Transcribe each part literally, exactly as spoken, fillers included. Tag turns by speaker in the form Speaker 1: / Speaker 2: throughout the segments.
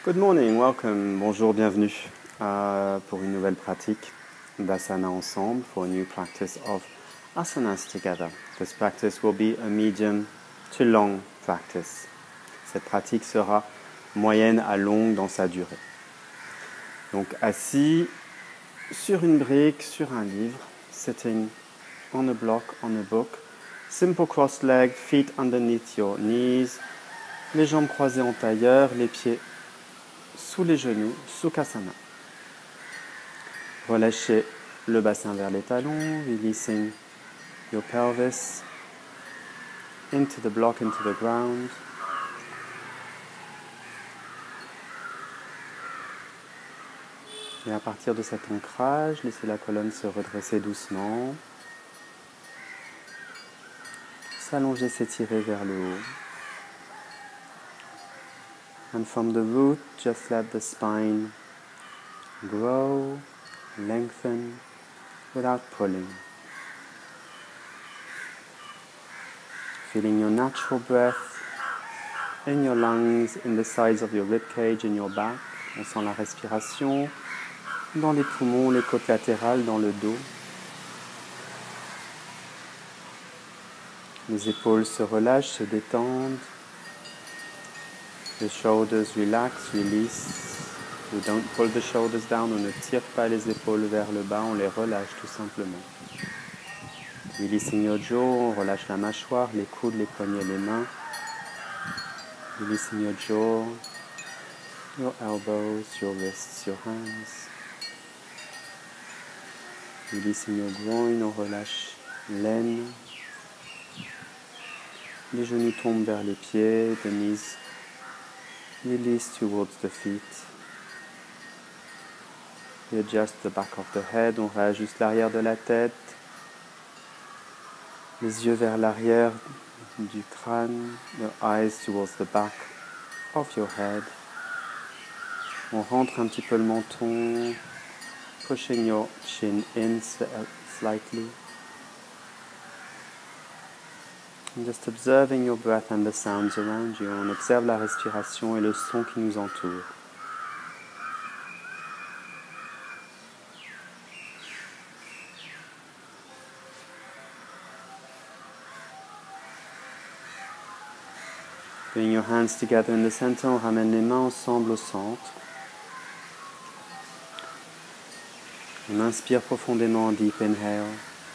Speaker 1: Good morning, welcome, bonjour, bienvenue uh, pour une nouvelle pratique d'asana ensemble, for a new practice of asanas together. This practice will be a medium to long practice. Cette pratique sera moyenne à longue dans sa durée. Donc assis sur une brique, sur un livre, sitting on a block, on a book, simple cross-legged, feet underneath your knees, les jambes croisées en tailleur, les pieds sous les genoux, Sukhasana. Relâchez le bassin vers les talons, releasing your pelvis into the block, into the ground. Et à partir de cet ancrage, laissez la colonne se redresser doucement. S'allonger, s'étirer vers le haut. And from the root, just let the spine grow, lengthen, without pulling. Feeling your natural breath in your lungs, in the sides of your rib cage, in your back. On sent la respiration dans les poumons, les côtes latérales, dans le dos. Les épaules se relâchent, se détendent. The shoulders relax, release. We don't pull the shoulders down, on ne tire pas les épaules vers le bas, on les relâche tout simplement. Releasing your jaw, on relâche la mâchoire, les coudes, les poignets, les mains. Releasing your jaw, your elbows, your wrists, your hands. Releasing your groin, on relâche l'aine. Les genoux tombent vers les pieds, the knees release towards the feet. We adjust the back of the head, on réajuste l'arrière de la tête. Les yeux vers l'arrière du crâne, your eyes towards the back of your head. On rentre un petit peu le menton, pushing your chin in slightly. And just observing your breath and the sounds around you. On observe la respiration et le son qui nous entoure. Bring your hands together in the center. On ramène les mains ensemble au centre. On inspire profondément, deep inhale.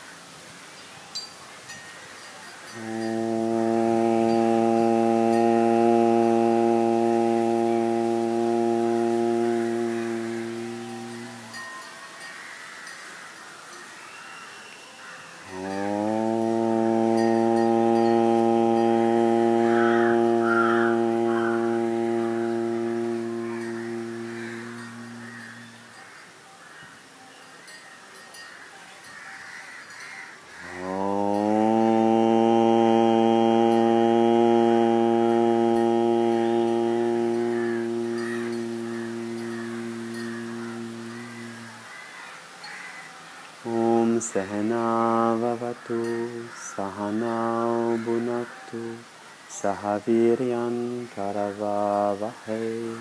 Speaker 1: Sehana vavatu, sahana bunaktu, sahaviryan karavavahe,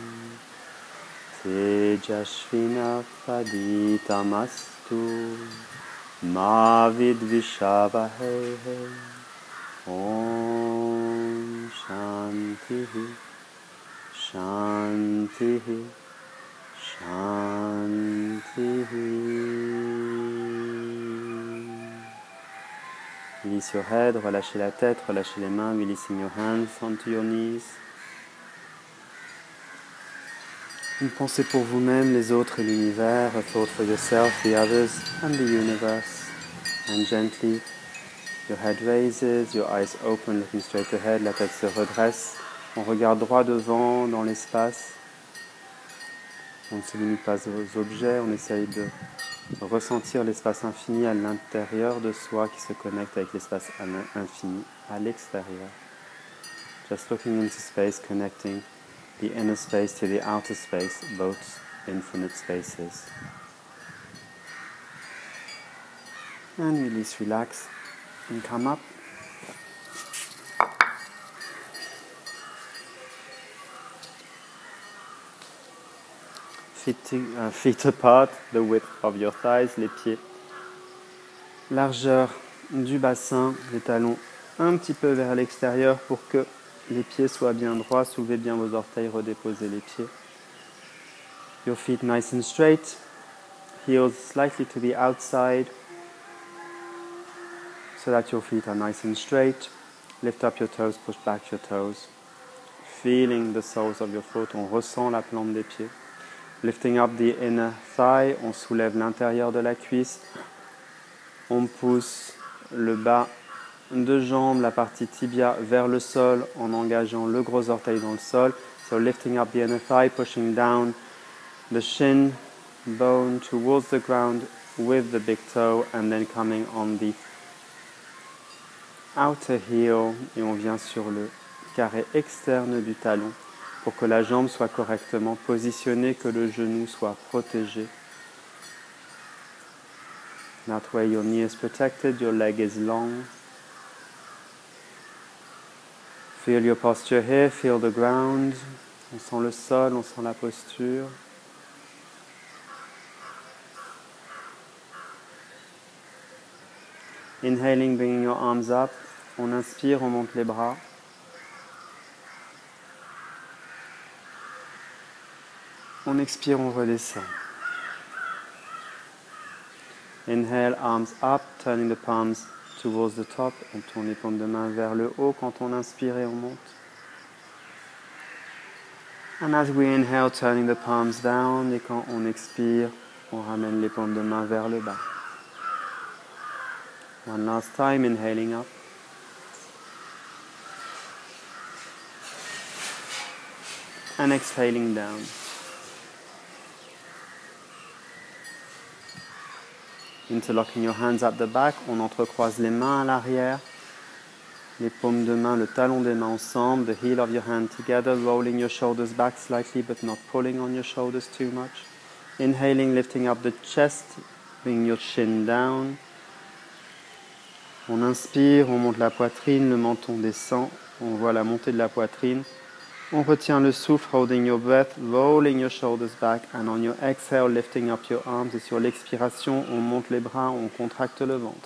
Speaker 1: tejashvina paditamastu, ma vidvishavahe. Om Shantihi, Shantihi, Shantihi. Release your head, relâchez la tête, relâchez les mains, releasing your hands onto your knees. Une pensée pour vous-même, les autres et l'univers, a thought for yourself, the others, and the universe. And gently, your head raises, your eyes open, looking straight ahead, la tête se redresse. On regarde droit devant, dans l'espace. On ne se limite pas aux objets, on essaye de ressentir l'espace infini à l'intérieur de soi qui se connecte avec l'espace infini à l'extérieur. Just looking into space, connecting the inner space to the outer space, both infinite spaces. And release, relax, and come up. feet, uh, feet apart, the width of your thighs, les pieds. Largeur du bassin, les talons un petit peu vers l'extérieur pour que les pieds soient bien droits. Soulevez bien vos orteils, redéposez les pieds. Your feet nice and straight, heels slightly to the outside so that your feet are nice and straight. Lift up your toes, push back your toes. Feeling the soles of your foot, on ressent la plante des pieds. Lifting up the inner thigh, on soulève l'intérieur de la cuisse. On pousse le bas de jambe, la partie tibia vers le sol en engageant le gros orteil dans le sol. So lifting up the inner thigh, pushing down the shin bone towards the ground with the big toe and then coming on the outer heel et on vient sur le carré externe du talon pour que la jambe soit correctement positionnée, que le genou soit protégé. That way your knee is protected, your leg is long. Feel your posture here, feel the ground. On sent le sol, on sent la posture. Inhaling, bringing your arms up. On inspire, on monte les bras. On expire, on redescend. Inhale, arms up, turning the palms towards the top. On tourne les paumes de main vers le haut quand on inspire et on monte. And as we inhale, turning the palms down. Et quand on expire, on ramène les paumes de main vers le bas. One last time, inhaling up. And exhaling down. Interlocking your hands at the back, on entrecroise les mains à l'arrière, les paumes de main, le talon des mains ensemble, the heel of your hand together, rolling your shoulders back slightly but not pulling on your shoulders too much. Inhaling, lifting up the chest, bring your chin down. On inspire, on monte la poitrine, le menton descend, on voit la montée de la poitrine. On retient le souffle, holding your breath, rolling your shoulders back, and on your exhale, lifting up your arms. Et sur l'expiration, on monte les bras, on contracte le ventre.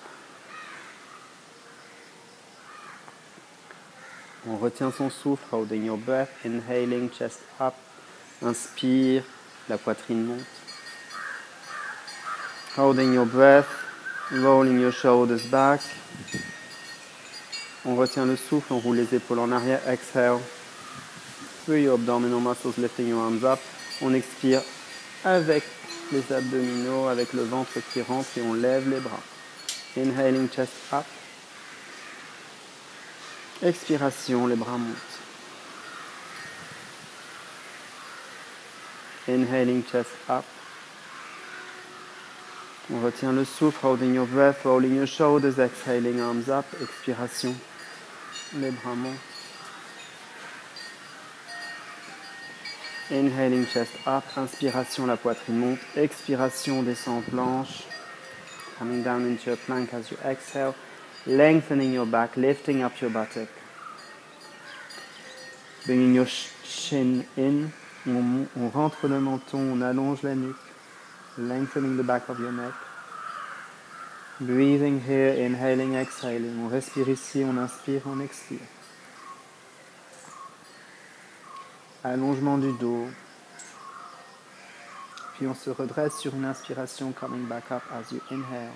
Speaker 1: On retient son souffle, holding your breath, inhaling, chest up. Inspire, la poitrine monte. Holding your breath, rolling your shoulders back. On retient le souffle, on roule les épaules en arrière, exhale. Through your abdominal muscles, lifting your arms up. On expire avec les abdominaux, avec le ventre qui rentre et on lève les bras. Inhaling, chest up. Expiration, les bras montent. Inhaling, chest up. On retient le souffle, holding your breath, rolling your shoulders, exhaling, arms up. Expiration, les bras montent. Inhaling, chest up. Inspiration, la poitrine monte. Expiration, descend en planche. Coming down into a plank as you exhale. Lengthening your back, lifting up your buttock. Bringing your chin in. On, on rentre le menton, on allonge la nuque. Lengthening the back of your neck. Breathing here, inhaling, exhaling. On respire ici, on inspire, on expire. Allongement du dos. Puis on se redresse sur une inspiration, coming back up as you inhale.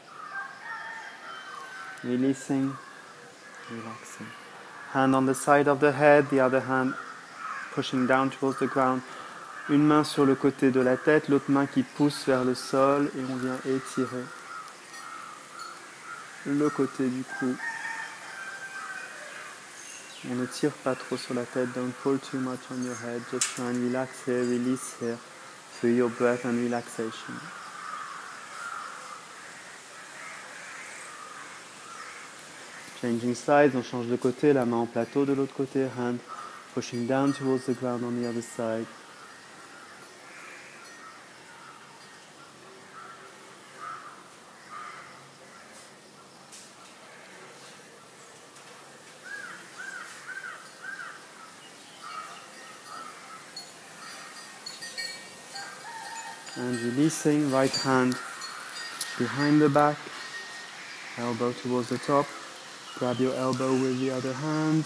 Speaker 1: Releasing, relaxing. Hand on the side of the head, the other hand pushing down towards the ground. Une main sur le côté de la tête, l'autre main qui pousse vers le sol et on vient étirer le côté du cou. On ne tire pas trop sur la tête, don't pull too much on your head, just try and relax here, release here, through your breath and relaxation. Changing sides, on change de côté, la main en plateau de l'autre côté, hand pushing down towards the ground on the other side. And releasing, right hand behind the back, elbow towards the top. Grab your elbow with the other hand.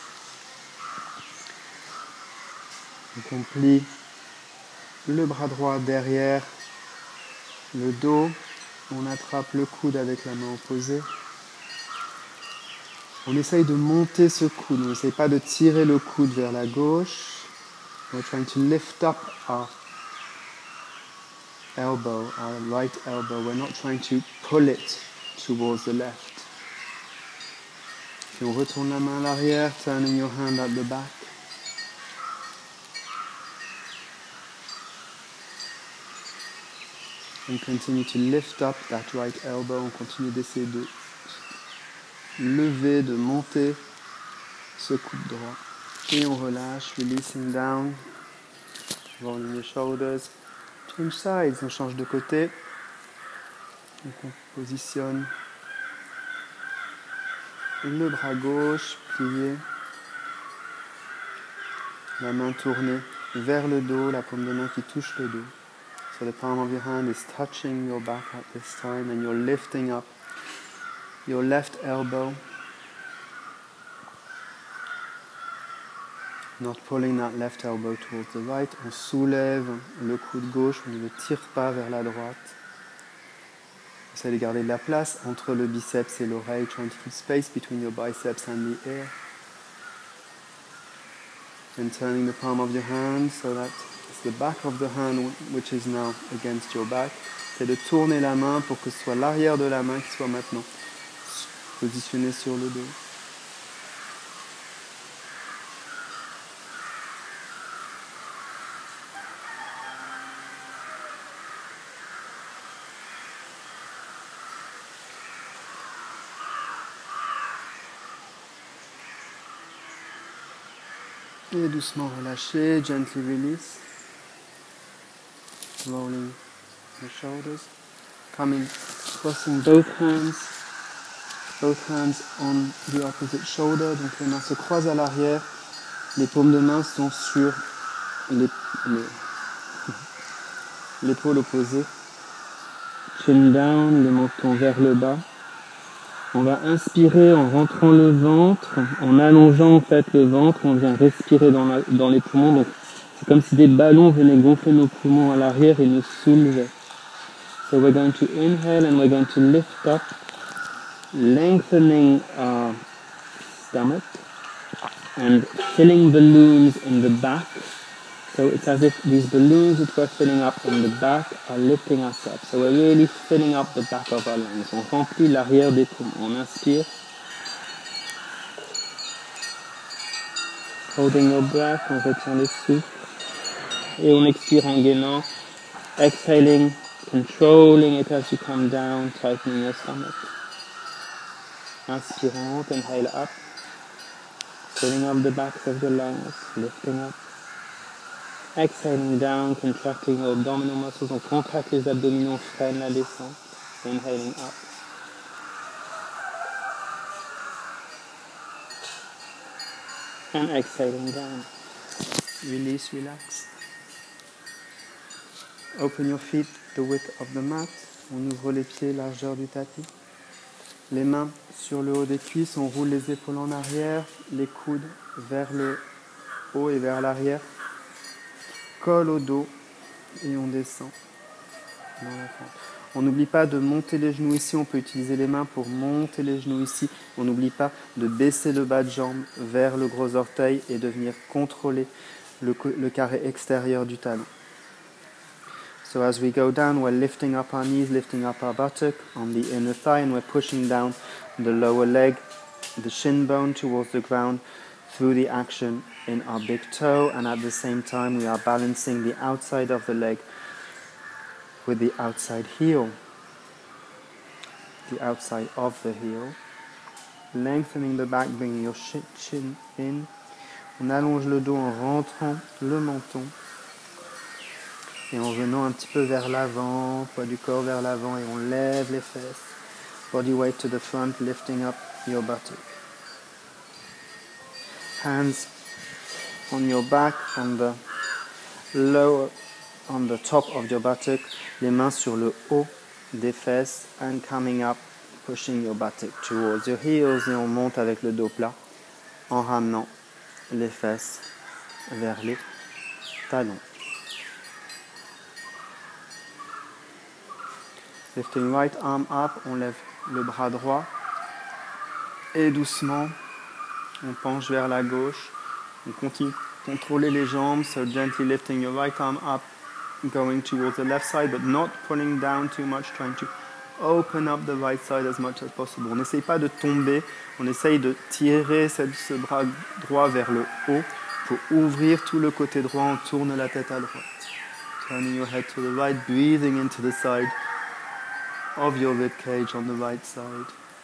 Speaker 1: On plie le bras droit derrière le dos. On attrape le coude avec la main opposée. On essaye de monter ce coude. On n'essaye pas de tirer le coude vers la gauche. We're trying to lift up our elbow, our right elbow. We're not trying to pull it towards the left. Puis on retourne la main à l'arrière, turning your hand at the back. And continue to lift up that right elbow. On continue d'essayer de lever, de monter ce coude droit. Et on relâche, releasing down, rolling your shoulders. Change sides, on change de côté. Donc on positionne le bras gauche, plié. La main tournée vers le dos, la paume de main qui touche le dos. So the palm of your hand is touching your back at this time and you're lifting up your left elbow. Not pulling that left elbow towards the right. On soulève le coude gauche, on ne le tire pas vers la droite. Essayez de garder de la place entre le biceps et l'oreille, trying to keep space between your biceps and the ear. And turning the palm of your hand so that it's the back of the hand which is now against your back. C'est de tourner la main pour que ce soit l'arrière de la main qui soit maintenant positionné sur le dos. Et doucement relâcher, gently release. Rolling the shoulders. Coming, crossing both hands. Both hands on the opposite shoulder. Donc les mains se croisent à l'arrière. Les paumes de main sont sur les, les, l'épaule opposée. Chin down, le menton vers le bas. On va inspirer en rentrant le ventre, en allongeant en fait le ventre, on vient respirer dans, la, dans les poumons. Donc c'est comme si des ballons venaient gonfler nos poumons à l'arrière et nous soulevaient. So we're going to inhale and we're going to lift up, lengthening our stomach and filling balloons in the back. So it's as if these balloons which we're filling up in the back are lifting us up. So we're really filling up the back of our lungs. On remplit l'arrière des poumons. On inspire. Holding your breath, on retient le souffle. Et on expire en gainant. Exhaling, controlling it as you come down, tightening your stomach. Inspirant, inhale up. Filling up the backs of the lungs, lifting up. Exhaling down, contracting your abdominal muscles. On contracte les abdominaux, on freine la descente. Inhaling up. And exhaling down. Release, relax. Open your feet the width of the mat. On ouvre les pieds, largeur du tapis. Les mains sur le haut des cuisses. On roule les épaules en arrière. Les coudes vers le haut et vers l'arrière. Colle au dos et on descend dans la fente. On n'oublie pas de monter les genoux ici, on peut utiliser les mains pour monter les genoux ici. On n'oublie pas de baisser le bas de jambe vers le gros orteil et de venir contrôler le, le carré extérieur du talon. So as we go down, we're lifting up our knees, lifting up our buttock on the inner thigh and we're pushing down the lower leg, the shin bone towards the ground, through the action in our big toe, and at the same time we are balancing the outside of the leg with the outside heel, the outside of the heel, lengthening the back, bringing your chin in. On allonge le dos en rentrant le menton et en venant un petit peu vers l'avant, poids du corps vers l'avant, et on lève les fesses, body weight to the front, lifting up your buttock. Hands on your back, on the lower on the top of your buttock, les mains sur le haut des fesses, and coming up, pushing your buttock towards your heels, et on monte avec le dos plat en ramenant les fesses vers les talons. Lifting right arm up, on lève le bras droit et doucement on penche vers la gauche. On continue à contrôler les jambes, so gently lifting your right arm up, going towards the left side, but not pulling down too much, trying to open up the right side as much as possible. On n'essaye pas de tomber, on essaye de tirer cette, ce bras droit vers le haut pour ouvrir tout le côté droit, on tourne la tête à droite. Turning your head to the right, breathing into the side of your rib cage on the right side.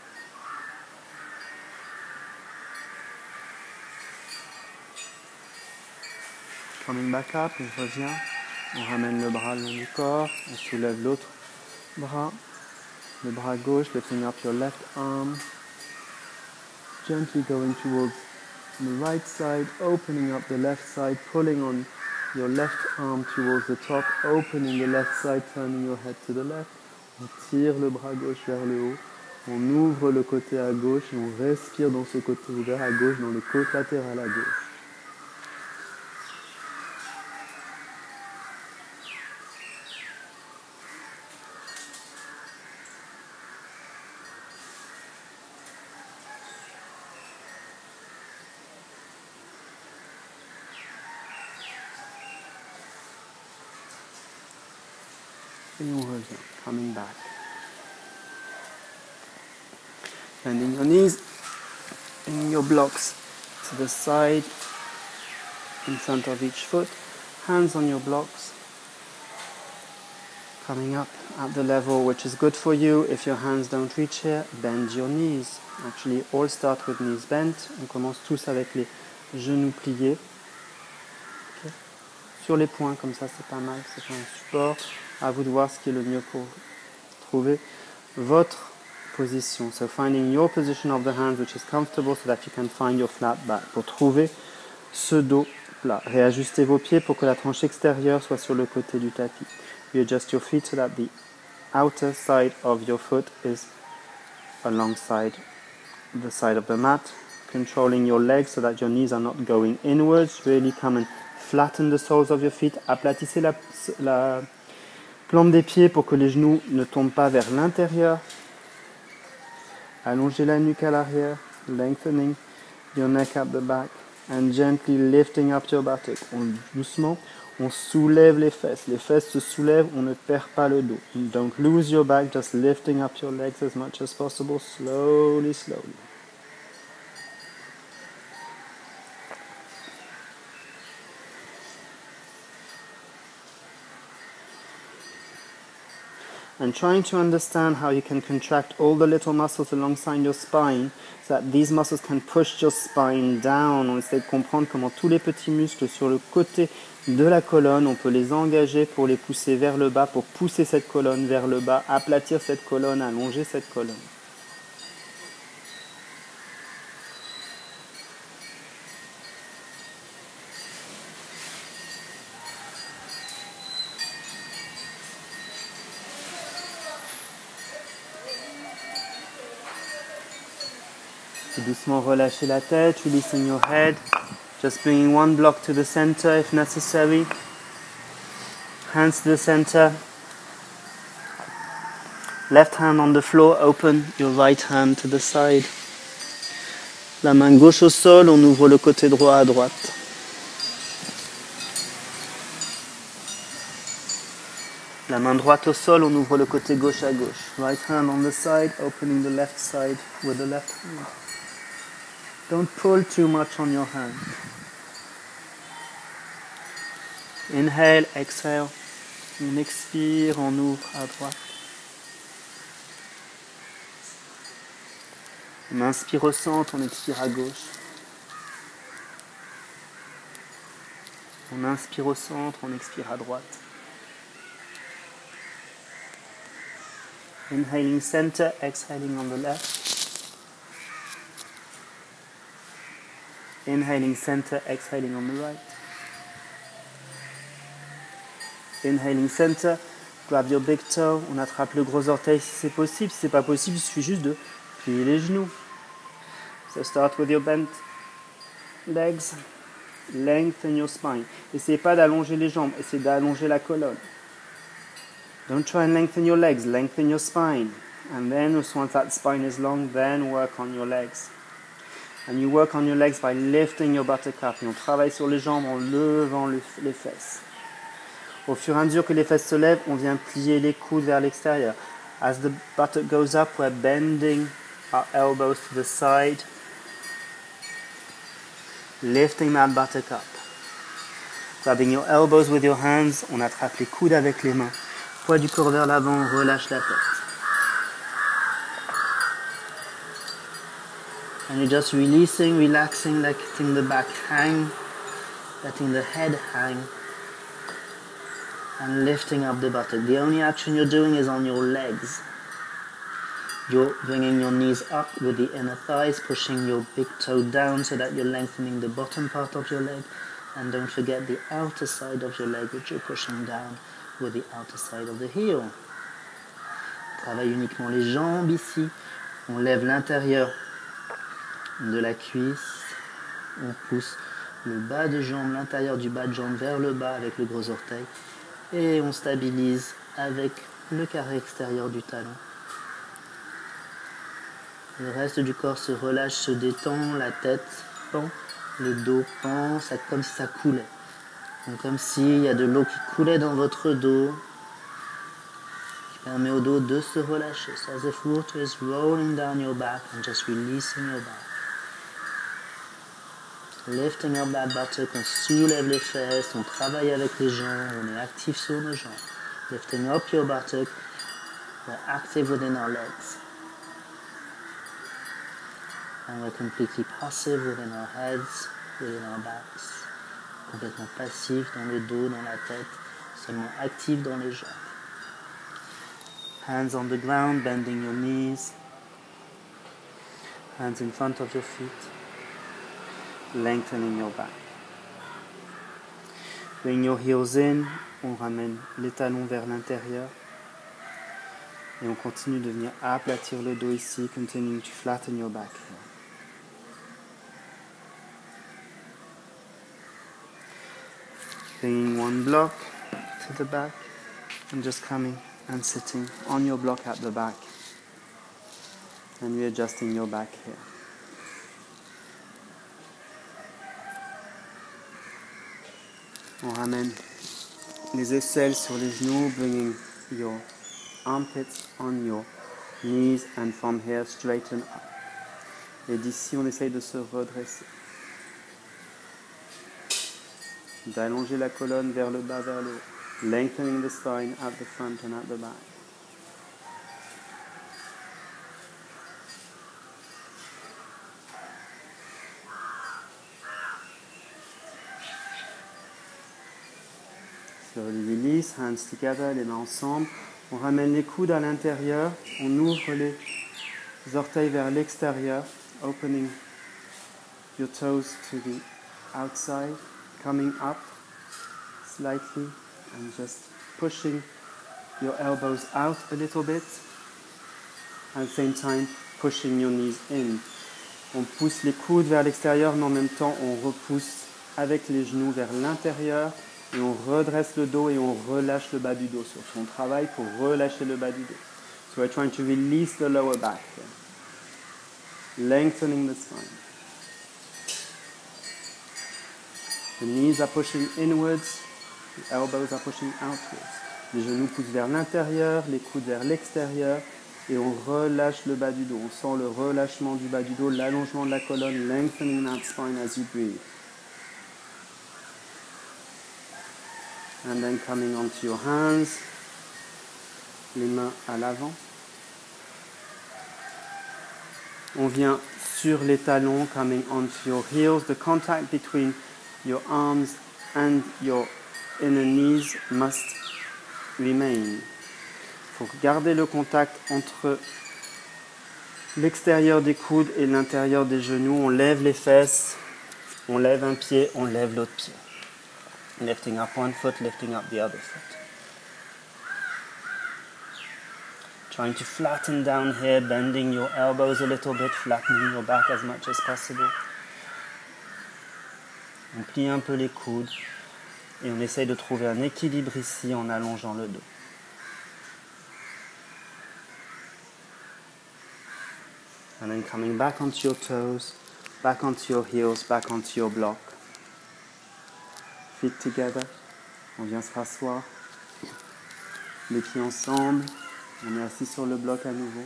Speaker 1: Coming back up, on revient, on ramène le bras le long du corps, on soulève l'autre bras, le bras gauche, lifting up your left arm, gently going towards the right side, opening up the left side, pulling on your left arm towards the top, opening the left side, turning your head to the left. On tire le bras gauche vers le haut, on ouvre le côté à gauche et on respire dans ce côté ouvert à gauche, dans le côte latéral à gauche. Et on revient, coming back. Bending your knees, bringing your blocks to the side, in front of each foot, hands on your blocks, coming up at the level which is good for you. If your hands don't reach here, bend your knees. Actually, all start with knees bent. On commence tous avec les genoux pliés. Okay. Sur les poings, comme ça, c'est pas mal, c'est un support. À vous de voir ce qui est le mieux pour trouver votre position. So finding your position of the hands which is comfortable so that you can find your flat back. Pour trouver ce dos plat. Réajustez vos pieds pour que la tranche extérieure soit sur le côté du tapis. You adjust your feet so that the outer side of your foot is alongside the side of the mat. Controlling your legs so that your knees are not going inwards. Really come and flatten the soles of your feet. Aplatissez la, la plante des pieds pour que les genoux ne tombent pas vers l'intérieur. Allongez la nuque à l'arrière, lengthening your neck at the back and gently lifting up your buttock. On, doucement, on soulève les fesses. Les fesses se soulèvent, on ne perd pas le dos. Don't lose your back, just lifting up your legs as much as possible, slowly, slowly. And trying to understand how you can contract all the little muscles alongside your spine so that these muscles can push your spine down. On essaie de comprendre comment tous les petits muscles sur le côté de la colonne, on peut les engager pour les pousser vers le bas, pour pousser cette colonne vers le bas, aplatir cette colonne, allonger cette colonne. Doucement relâchez la tête, releasing your head, just bringing one block to the center if necessary, hands to the center, left hand on the floor, open your right hand to the side, la main gauche au sol, on ouvre le côté droit à droite. La main droite au sol, on ouvre le côté gauche à gauche. Right hand on the side, opening the left side with the left hand. Don't pull too much on your hand. Inhale, exhale. On expire, on ouvre à droite. On inspire au centre, on expire à gauche. On inspire au centre, on expire à droite. Inhaling center, exhaling on the left. Inhaling center, exhaling on the right. Inhaling center, grab your big toe, on attrape le gros orteil si c'est possible. Si c'est pas possible, il suffit juste de plier les genoux. So start with your bent legs, lengthen your spine. Essayez pas d'allonger les jambes, essayez d'allonger la colonne. Don't try and lengthen your legs, lengthen your spine. And then once that spine is long, then work on your legs. And you work on your legs by lifting your buttock up. Et on travaille sur les jambes en levant les fesses. Au fur et à mesure que les fesses se lèvent, on vient plier les coudes vers l'extérieur. As the buttock goes up, we're bending our elbows to the side. Lifting that buttock up. Grabbing your elbows with your hands, on attrape les coudes avec les mains. Poids du corps vers l'avant, on relâche la tête. And you're just releasing, relaxing, letting the back hang, letting the head hang, and lifting up the buttock. The only action you're doing is on your legs. You're bringing your knees up with the inner thighs, pushing your big toe down so that you're lengthening the bottom part of your leg. And don't forget the outer side of your leg, which you're pushing down with the outer side of the heel. On travaille uniquement les jambes ici. On lève l'intérieur de la cuisse. On pousse le bas de jambe, l'intérieur du bas de jambe vers le bas avec le gros orteil. Et on stabilise avec le carré extérieur du talon. Le reste du corps se relâche, se détend, la tête pend, le dos pend, ça, comme si ça coulait. Donc comme s'il y a de l'eau qui coulait dans votre dos, qui permet au dos de se relâcher. So as if water is rolling down your back and just releasing your back. Lifting up that buttock, on soulève les fesses, on travaille avec les jambes, on est actif sur nos jambes. Lifting up your buttock, we're active within our legs. And we're completely passive within our heads, within our backs. Complètement passif dans le dos, dans la tête, seulement actif dans les jambes. Hands on the ground, bending your knees. Hands in front of your feet. Lengthening your back. Bring your heels in, on ramène les talons vers l'intérieur. Et on continue de venir aplatir le dos ici, continuing to flatten your back here. Bringing one block to the back and just coming and sitting on your block at the back and readjusting your back here. On ramène les aisselles sur les genoux, bringing your armpits on your knees and from here straighten up. Et d'ici on essaye de se redresser. D'allonger la colonne vers le bas, vers le haut. Lengthening the spine at the front and at the back. Slowly release, hands together, les mains ensemble. On ramène les coudes à l'intérieur. On ouvre les orteils vers l'extérieur. Opening your toes to the outside. Coming up slightly and just pushing your elbows out a little bit. At the same time, pushing your knees in. On pousse les coudes vers l'extérieur, mais en même temps, on repousse avec les genoux vers l'intérieur et on redresse le dos et on relâche le bas du dos. Surtout, on travaille pour relâcher le bas du dos. So we're trying to release the lower back here. Lengthening the spine. The knees are pushing inwards, the elbows are pushing outwards. Les genoux poussent vers l'intérieur, les coudes vers l'extérieur et on relâche le bas du dos. On sent le relâchement du bas du dos, l'allongement de la colonne, lengthening that spine as you breathe. And then coming onto your hands, les mains à l'avant. On vient sur les talons, coming onto your heels. The contact between your arms and your inner knees must remain. Il faut garder le contact entre l'extérieur des coudes et l'intérieur des genoux. On lève les fesses, on lève un pied, on lève l'autre pied. Lifting up one foot, lifting up the other foot. Trying to flatten down here, bending your elbows a little bit, flattening your back as much as possible. On plie un peu les coudes et on essaye de trouver un équilibre ici en allongeant le dos. And then coming back onto your toes, back onto your heels, back onto your block. Feet together. On vient se rasseoir. Les pieds ensemble. On est assis sur le bloc à nouveau.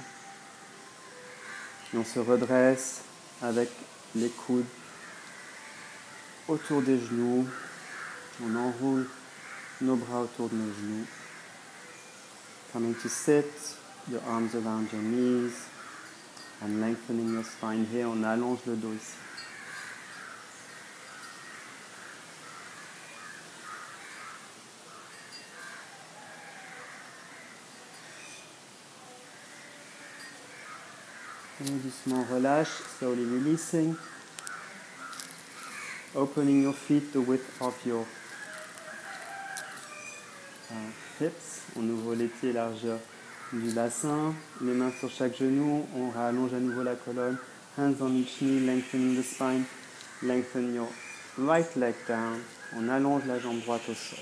Speaker 1: Et on se redresse avec les coudes autour des genoux. On enroule nos bras autour de nos genoux. Coming to sit, your arms around your knees and lengthening your spine here. On allonge le dos ici. Et doucement relâche, slowly releasing. Opening your feet the width of your uh, hips. On ouvre les pieds largeur du bassin. Les mains sur chaque genou. On rallonge à nouveau la colonne. Hands on each knee, lengthening the spine. Lengthen your right leg down. On allonge la jambe droite au sol.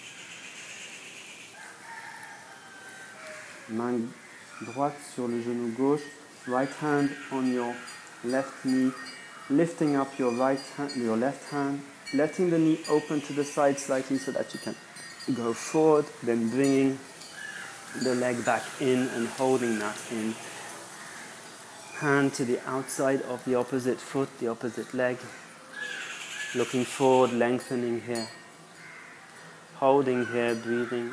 Speaker 1: Main droite sur le genou gauche. Right hand on your left knee, lifting up your right hand, your left hand, letting the knee open to the side slightly so that you can go forward, then bringing the leg back in and holding that in. Hand to the outside of the opposite foot, the opposite leg, looking forward, lengthening here, holding here, breathing.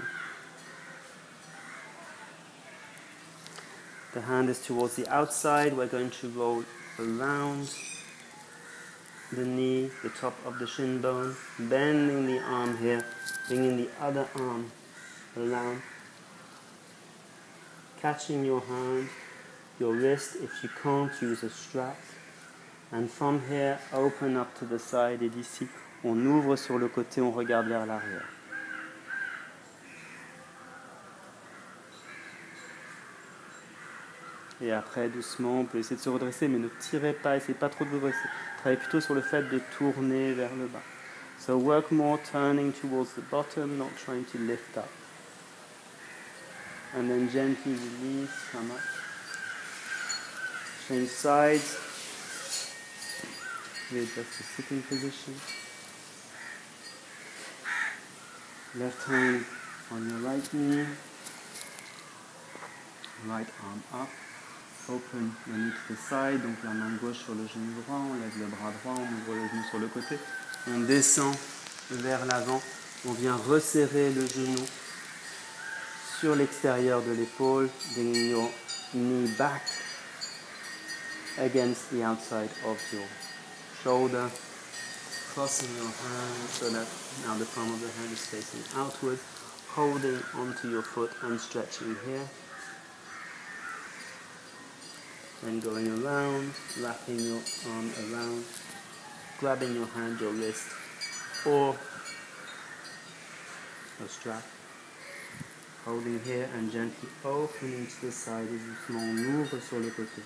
Speaker 1: The hand is towards the outside. We're going to roll around the knee, the top of the shin bone, bending the arm here, bringing the other arm around, catching your hand, your wrist. If you can't, use a strap. And from here, open up to the side. Et d'ici, on ouvre sur le côté, on regarde vers l'arrière. Et après, doucement, on peut essayer de se redresser, mais ne tirez pas, essayez pas trop de vous dresser. Travaillez plutôt sur le fait de tourner vers le bas. So work more turning towards the bottom, not trying to lift up. And then gently release, come up. Change sides. Readjust the sitting position. Left hand on your right knee. Right arm up. Open the knee to the side, donc la main gauche sur le genou droit, on lève le bras droit, on ouvre le genou sur le côté, on descend vers l'avant, on vient resserrer le genou sur l'extérieur de l'épaule, bringing your knee back against the outside of your shoulder, crossing your hand so that now the palm of the hand is facing outward, holding onto your foot and stretching here. And going around, wrapping your arm around, grabbing your hand, your wrist, or a strap. Holding here and gently opening to the side et doucement on ouvre sur le côté.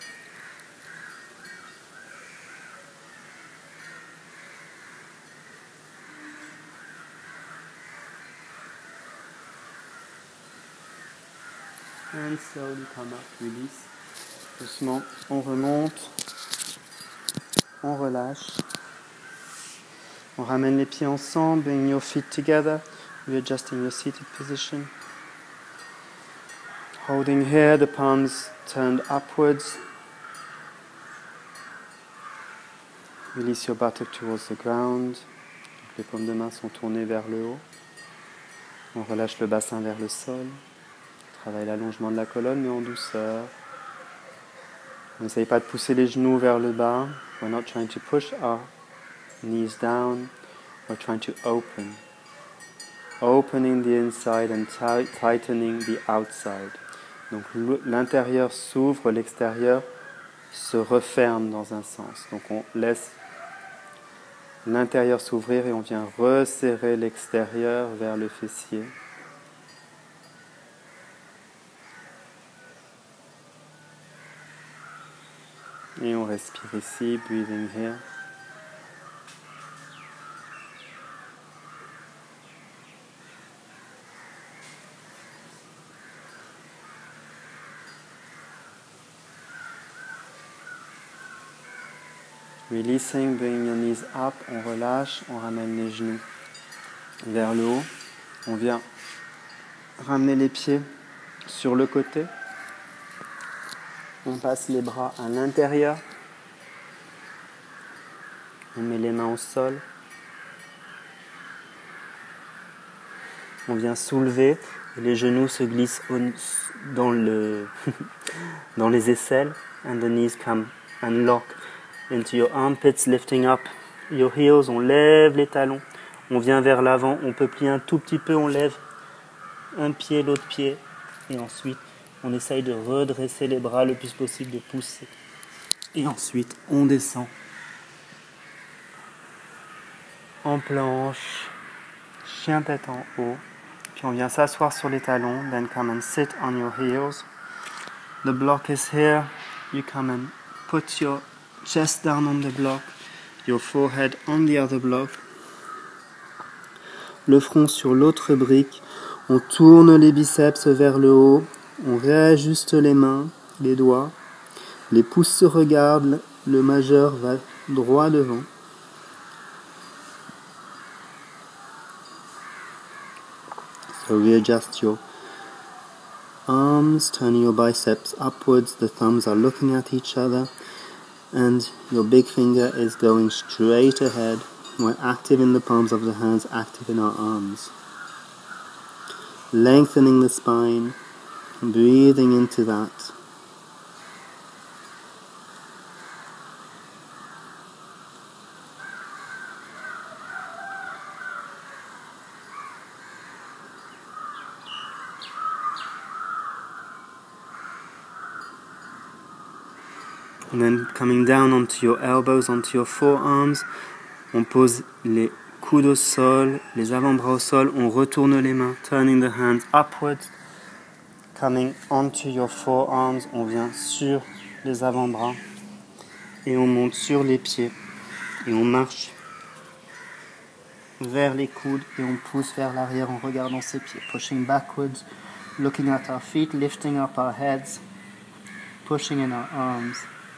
Speaker 1: And slowly come up, release. Doucement, on remonte, on relâche, on ramène les pieds ensemble, bring your feet together, readjusting your seated position. Holding here, the palms turned upwards. Release your buttock towards the ground. Donc les paumes de main sont tournées vers le haut. On relâche le bassin vers le sol. On travaille l'allongement de la colonne, mais en douceur. On n'essaye pas de pousser les genoux vers le bas. We're not trying to push our knees down. We're trying to open. Opening the inside and tightening the outside. Donc l'intérieur s'ouvre, l'extérieur se referme dans un sens. Donc on laisse l'intérieur s'ouvrir et on vient resserrer l'extérieur vers le fessier. Et on respire ici, breathing here. Releasing, bring your knees up, on relâche, on ramène les genoux vers le haut. On vient ramener les pieds sur le côté. On passe les bras à l'intérieur. On met les mains au sol. On vient soulever et les genoux se glissent au, dans, le dans les aisselles. And the knees come and lock into your armpits, lifting up your heels. On lève les talons. On vient vers l'avant. On peut plier un tout petit peu. On lève un pied, l'autre pied. Et ensuite, on essaye de redresser les bras le plus possible, de pousser. Et ensuite, on descend en planche, chien tête en haut. Puis on vient s'asseoir sur les talons. Then come and sit on your heels. The block is here. You come and put your chest down on the block. Your forehead on the other block. Le front sur l'autre brique. On tourne les biceps vers le haut. On réajuste les mains, les doigts. Les pouces se regardent. Le majeur va droit devant. So readjust your arms, turning your biceps upwards. The thumbs are looking at each other. And your big finger is going straight ahead. We're active in the palms of the hands, active in our arms. Lengthening the spine, breathing into that. And then coming down onto your elbows, onto your forearms, on pose les coudes au sol, les avant-bras au sol, on retourne les mains, turning the hands upwards, coming onto your forearms, on vient sur les avant-bras et on monte sur les pieds et on marche vers les coudes et on pousse vers l'arrière en regardant ses pieds, pushing backwards, looking at our feet, lifting up our heads, pushing in our arms.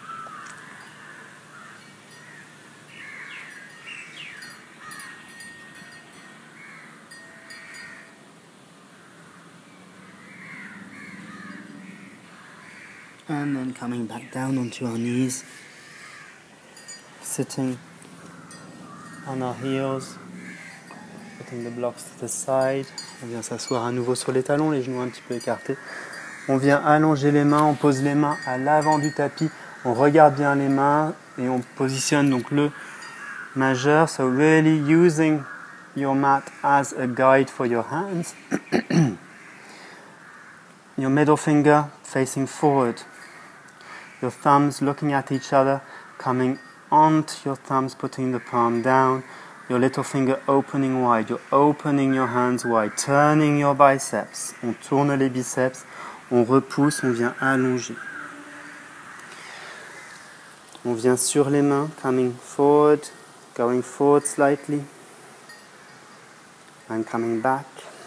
Speaker 1: And then coming back down onto our knees, sitting on our heels, putting the blocks to the side. On vient s'asseoir à nouveau sur les talons, les genoux un petit peu écartés. On vient allonger les mains, on pose les mains à l'avant du tapis, on regarde bien les mains et on positionne donc le majeur. So really using your mat as a guide for your hands. Your middle finger facing forward. Your thumbs looking at each other, coming onto your thumbs, putting the palm down. Your little finger opening wide. You're opening your hands wide, turning your biceps. On tourne les biceps, on repousse, on vient allonger. On vient sur les mains, coming forward, going forward slightly, and coming back.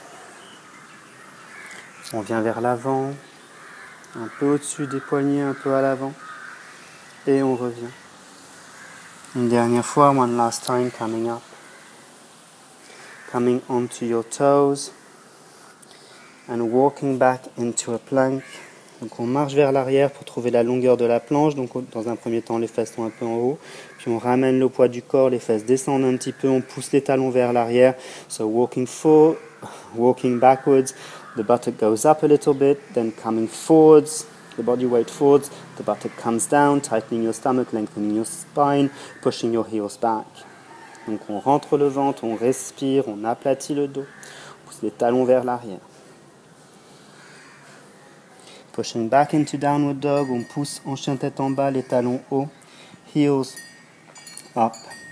Speaker 1: On vient vers l'avant, un peu au-dessus des poignets, un peu à l'avant, et on revient. Une dernière fois, one last time, coming up, coming onto your toes, and walking back into a plank. Donc on marche vers l'arrière pour trouver la longueur de la planche. Donc dans un premier temps, les fesses sont un peu en haut, puis on ramène le poids du corps, les fesses descendent un petit peu, on pousse les talons vers l'arrière. So walking forward, walking backwards. The buttock goes up a little bit, then coming forwards, the body weight forwards, the buttock comes down, tightening your stomach, lengthening your spine, pushing your heels back. Donc on rentre le ventre, on respire, on aplatit le dos, on pousse les talons vers l'arrière. Pushing back into downward dog, on pousse en chien tête en bas, les talons hauts, heels up.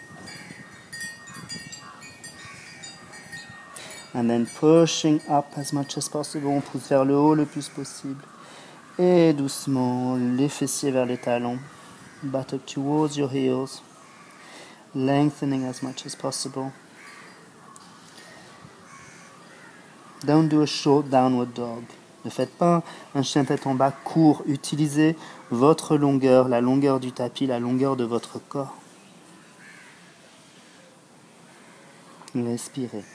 Speaker 1: And then pushing up as much as possible. On pousse vers le haut le plus possible. Et doucement, les fessiers vers les talons.
Speaker 2: buttock towards your heels, lengthening as much as possible. Don't do a short downward dog. Ne faites pas un chien tête en bas court. Utilisez votre longueur, la longueur du tapis, la longueur de votre corps. Respirez.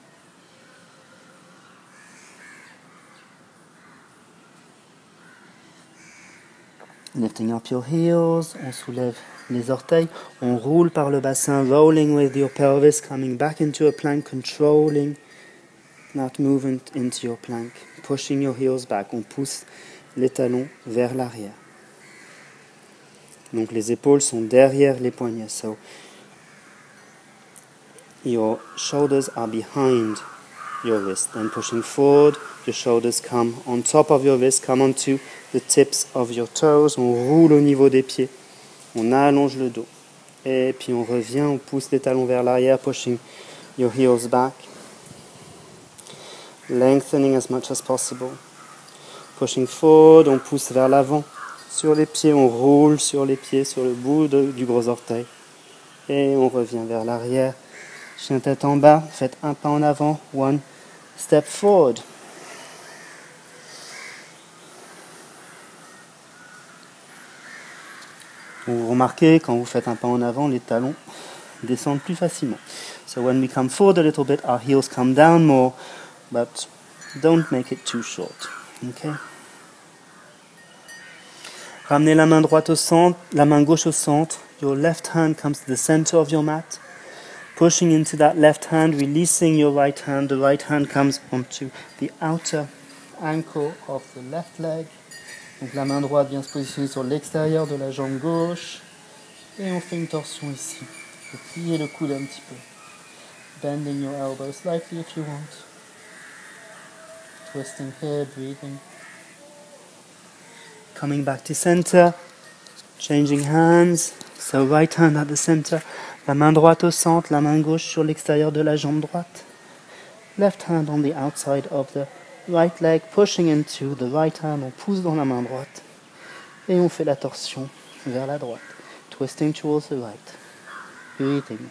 Speaker 2: Lifting up your heels, on soulève les orteils, on roule par le bassin, rolling with your pelvis, coming back into a plank, controlling that movement into your plank, pushing your heels back, on pousse les talons vers l'arrière. Donc les épaules sont derrière les poignets, so your shoulders are behind your wrist, then pushing forward, your shoulders come on top of your wrist, come onto the tips of your toes, on roule au niveau des pieds, on allonge le dos, et puis on revient, on pousse les talons vers l'arrière, pushing your heels back, lengthening as much as possible, pushing forward, on pousse vers l'avant, sur les pieds, on roule sur les pieds, sur le bout de, du gros orteil, et on revient vers l'arrière, chien tête en bas, faites un pas en avant, one step forward. Vous remarquez, quand vous faites un pas en avant, les talons descendent plus facilement. So when we come forward a little bit, our heels come down more, but don't make it too short. Okay? Ramenez la main droite au centre, la main gauche au centre. Your left hand comes to the center of your mat. Pushing into that left hand, releasing your right hand. The right hand comes onto the outer ankle of the left leg. Donc la main droite vient se positionner sur l'extérieur de la jambe gauche. Et on fait une torsion ici. Vous pliez le coude un petit peu. Bending your elbow slightly if you want. Twisting here, breathing. Coming back to center. Changing hands. So right hand at the center. La main droite au centre, la main gauche sur l'extérieur de la jambe droite. Left hand on the outside of the right leg, pushing into the right hand, on pousse dans la main droite. Et on fait la torsion vers la droite. Twisting towards the right. Breathing.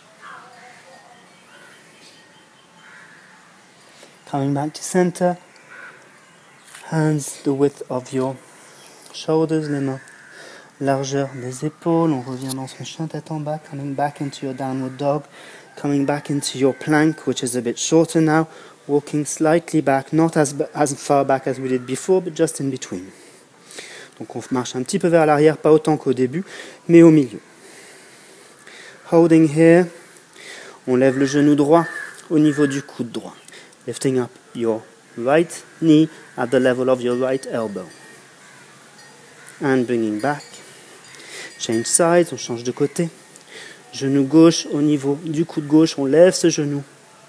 Speaker 2: Coming back to center. Hands the width of your shoulders, les mains. Largeur des épaules, on revient dans son chien tête en bas, coming back into your downward dog, coming back into your plank, which is a bit shorter now, walking slightly back, not as, as far back as we did before, but just in between. Donc on marche un petit peu vers l'arrière, pas autant qu'au début, mais au milieu. Holding here, on lève le genou droit au niveau du coude droit. Lifting up your right knee at the level of your right elbow. And bringing back. Change sides, on change de côté. Genou gauche au niveau du coude gauche, on lève ce genou.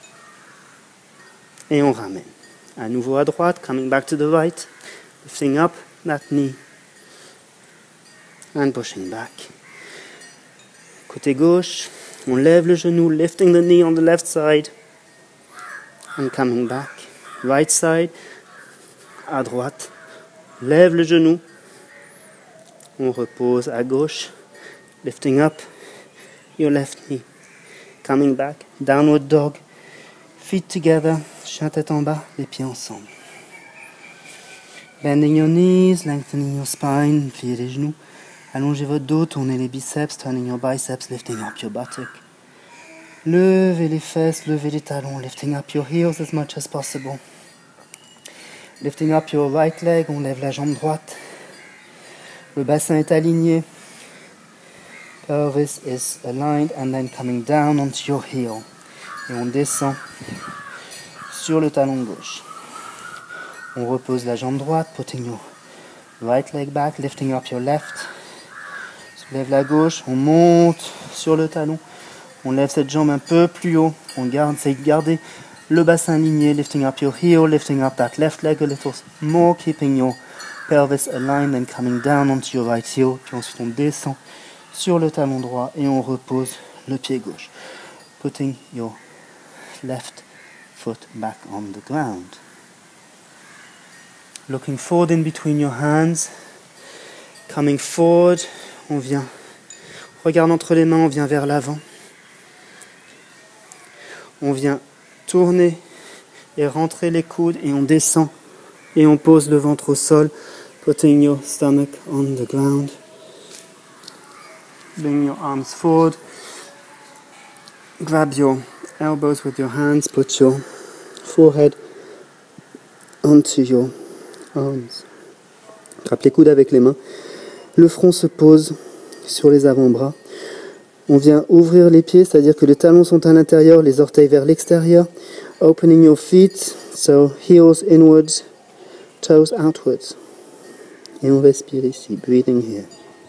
Speaker 2: Et on ramène. À nouveau à droite, coming back to the right. Lifting up that knee. And pushing back. Côté gauche, on lève le genou, lifting the knee on the left side. And coming back. Right side, à droite. Lève le genou. On repose à gauche, lifting up your left knee, coming back, downward dog, feet together, chien tête en bas, les pieds ensemble. Bending your knees, lengthening your spine, pliez les genoux, allongez votre dos, tournez les biceps, turning your biceps, lifting up your buttock. Levez les fesses, levez les talons, lifting up your heels as much as possible. Lifting up your right leg, on lève la jambe droite. Le bassin est aligné. Pelvis is aligned and then coming down onto your heel. Et on descend sur le talon gauche. On repose la jambe droite, putting your right leg back, lifting up your left. On lève la gauche, on monte sur le talon. On lève cette jambe un peu plus haut. On garde, essaye de garder le bassin aligné, lifting up your heel, lifting up that left leg a little more, keeping your pelvis aligned and coming down onto your right heel. Puis ensuite on descend sur le talon droit et on repose le pied gauche. Putting your left foot back on the ground. Looking forward in between your hands. Coming forward on vient, on regarde entre les mains, on vient vers l'avant. On vient tourner et rentrer les coudes et on descend et on pose le ventre au sol, putting your stomach on the ground. Bring your arms forward. Grab your elbows with your hands, put your forehead onto your arms. Attrape les coudes avec les mains. Le front se pose sur les avant-bras. On vient ouvrir les pieds, c'est-à-dire que les talons sont à l'intérieur, les orteils vers l'extérieur. Opening your feet, so heels inwards, toes outwards. Et on respire ici, breathing here.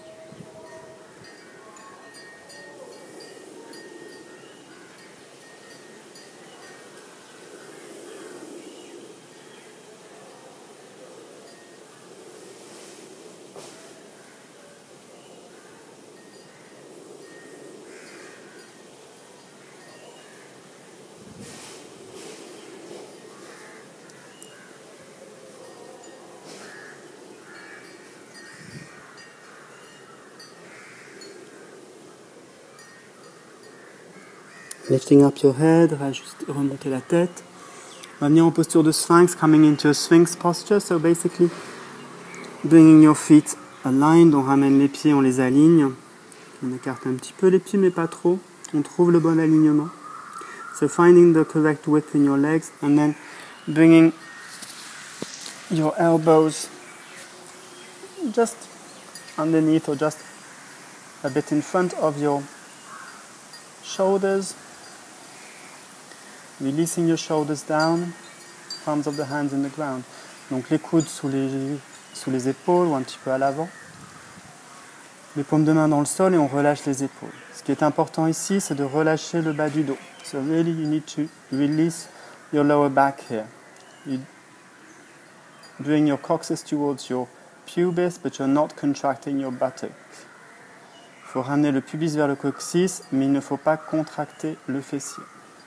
Speaker 2: Lifting up your head, rajuster, remonter la tête. On va venir en posture de sphinx, coming into a sphinx posture. So basically, bringing your feet aligned. On ramène les pieds, on les aligne. On écarte un petit peu les pieds, mais pas trop. On trouve le bon alignement. So finding the correct width in your legs, and then bringing your elbows just underneath or just a bit in front of your shoulders. Releasing your shoulders down, palms of the hands in the ground. Donc les coudes sous les, sous les épaules ou un petit peu à l'avant. Les paumes de main dans le sol et on relâche les épaules. Ce qui est important ici, c'est de relâcher le bas du dos. So really you need to release your lower back here. You bring your coccyx towards your pubis, but you're not contracting your buttock. Il faut ramener le pubis vers le coccyx, mais il ne faut pas contracter le fessier.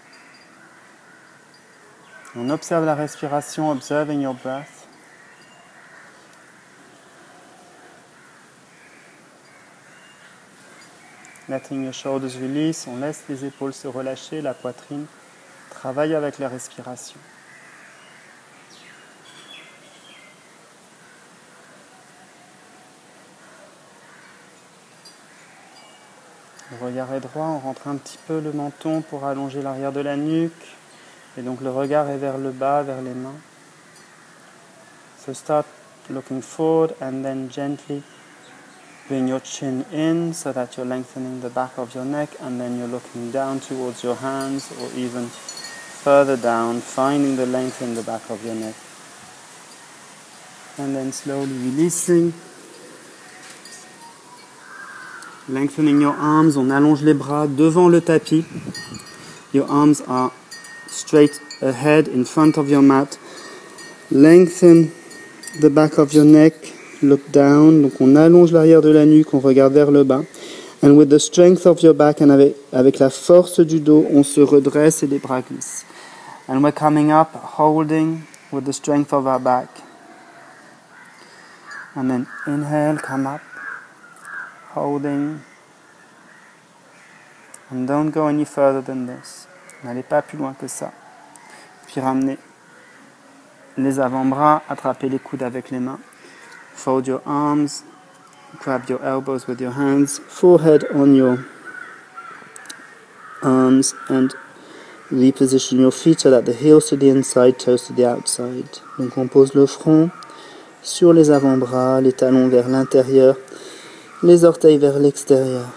Speaker 2: On observe la respiration, observing your breath. Letting your shoulders release, on laisse les épaules se relâcher, la poitrine travaille avec la respiration. Le regard est droit, on rentre un petit peu le menton pour allonger l'arrière de la nuque. Et donc le regard est vers le bas, vers les mains. So start looking forward and then gently bring your chin in so that you're lengthening the back of your neck, and then you're looking down towards your hands or even further down, finding the length in the back of your neck. And then slowly releasing. Lengthening your arms, on allonge les bras devant le tapis. Your arms are straight ahead in front of your mat. Lengthen the back of your neck, look down. Donc on allonge l'arrière de la nuque, on regarde vers le bas. And with the strength of your back, and avec, avec la force du dos, on se redresse et les bras glissent. And we're coming up, holding with the strength of our back. And then inhale, come up, holding. And don't go any further than this. N'allez pas plus loin que ça. Puis ramenez les avant-bras, attrapez les coudes avec les mains. Fold your arms, grab your elbows with your hands, forehead on your arms, and reposition your feet so that the heels to the inside, toes to the outside. Donc on pose le front sur les avant-bras, les talons vers l'intérieur, les orteils vers l'extérieur.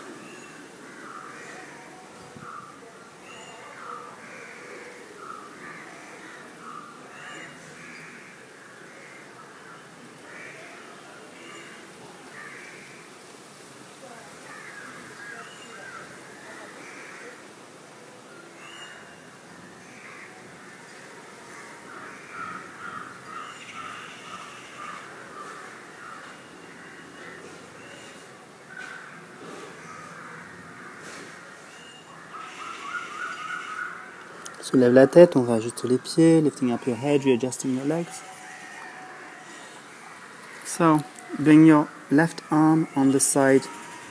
Speaker 2: Soulève la tête, on va ajuster les pieds, lifting up your head, readjusting your legs. So, bring your left arm on the side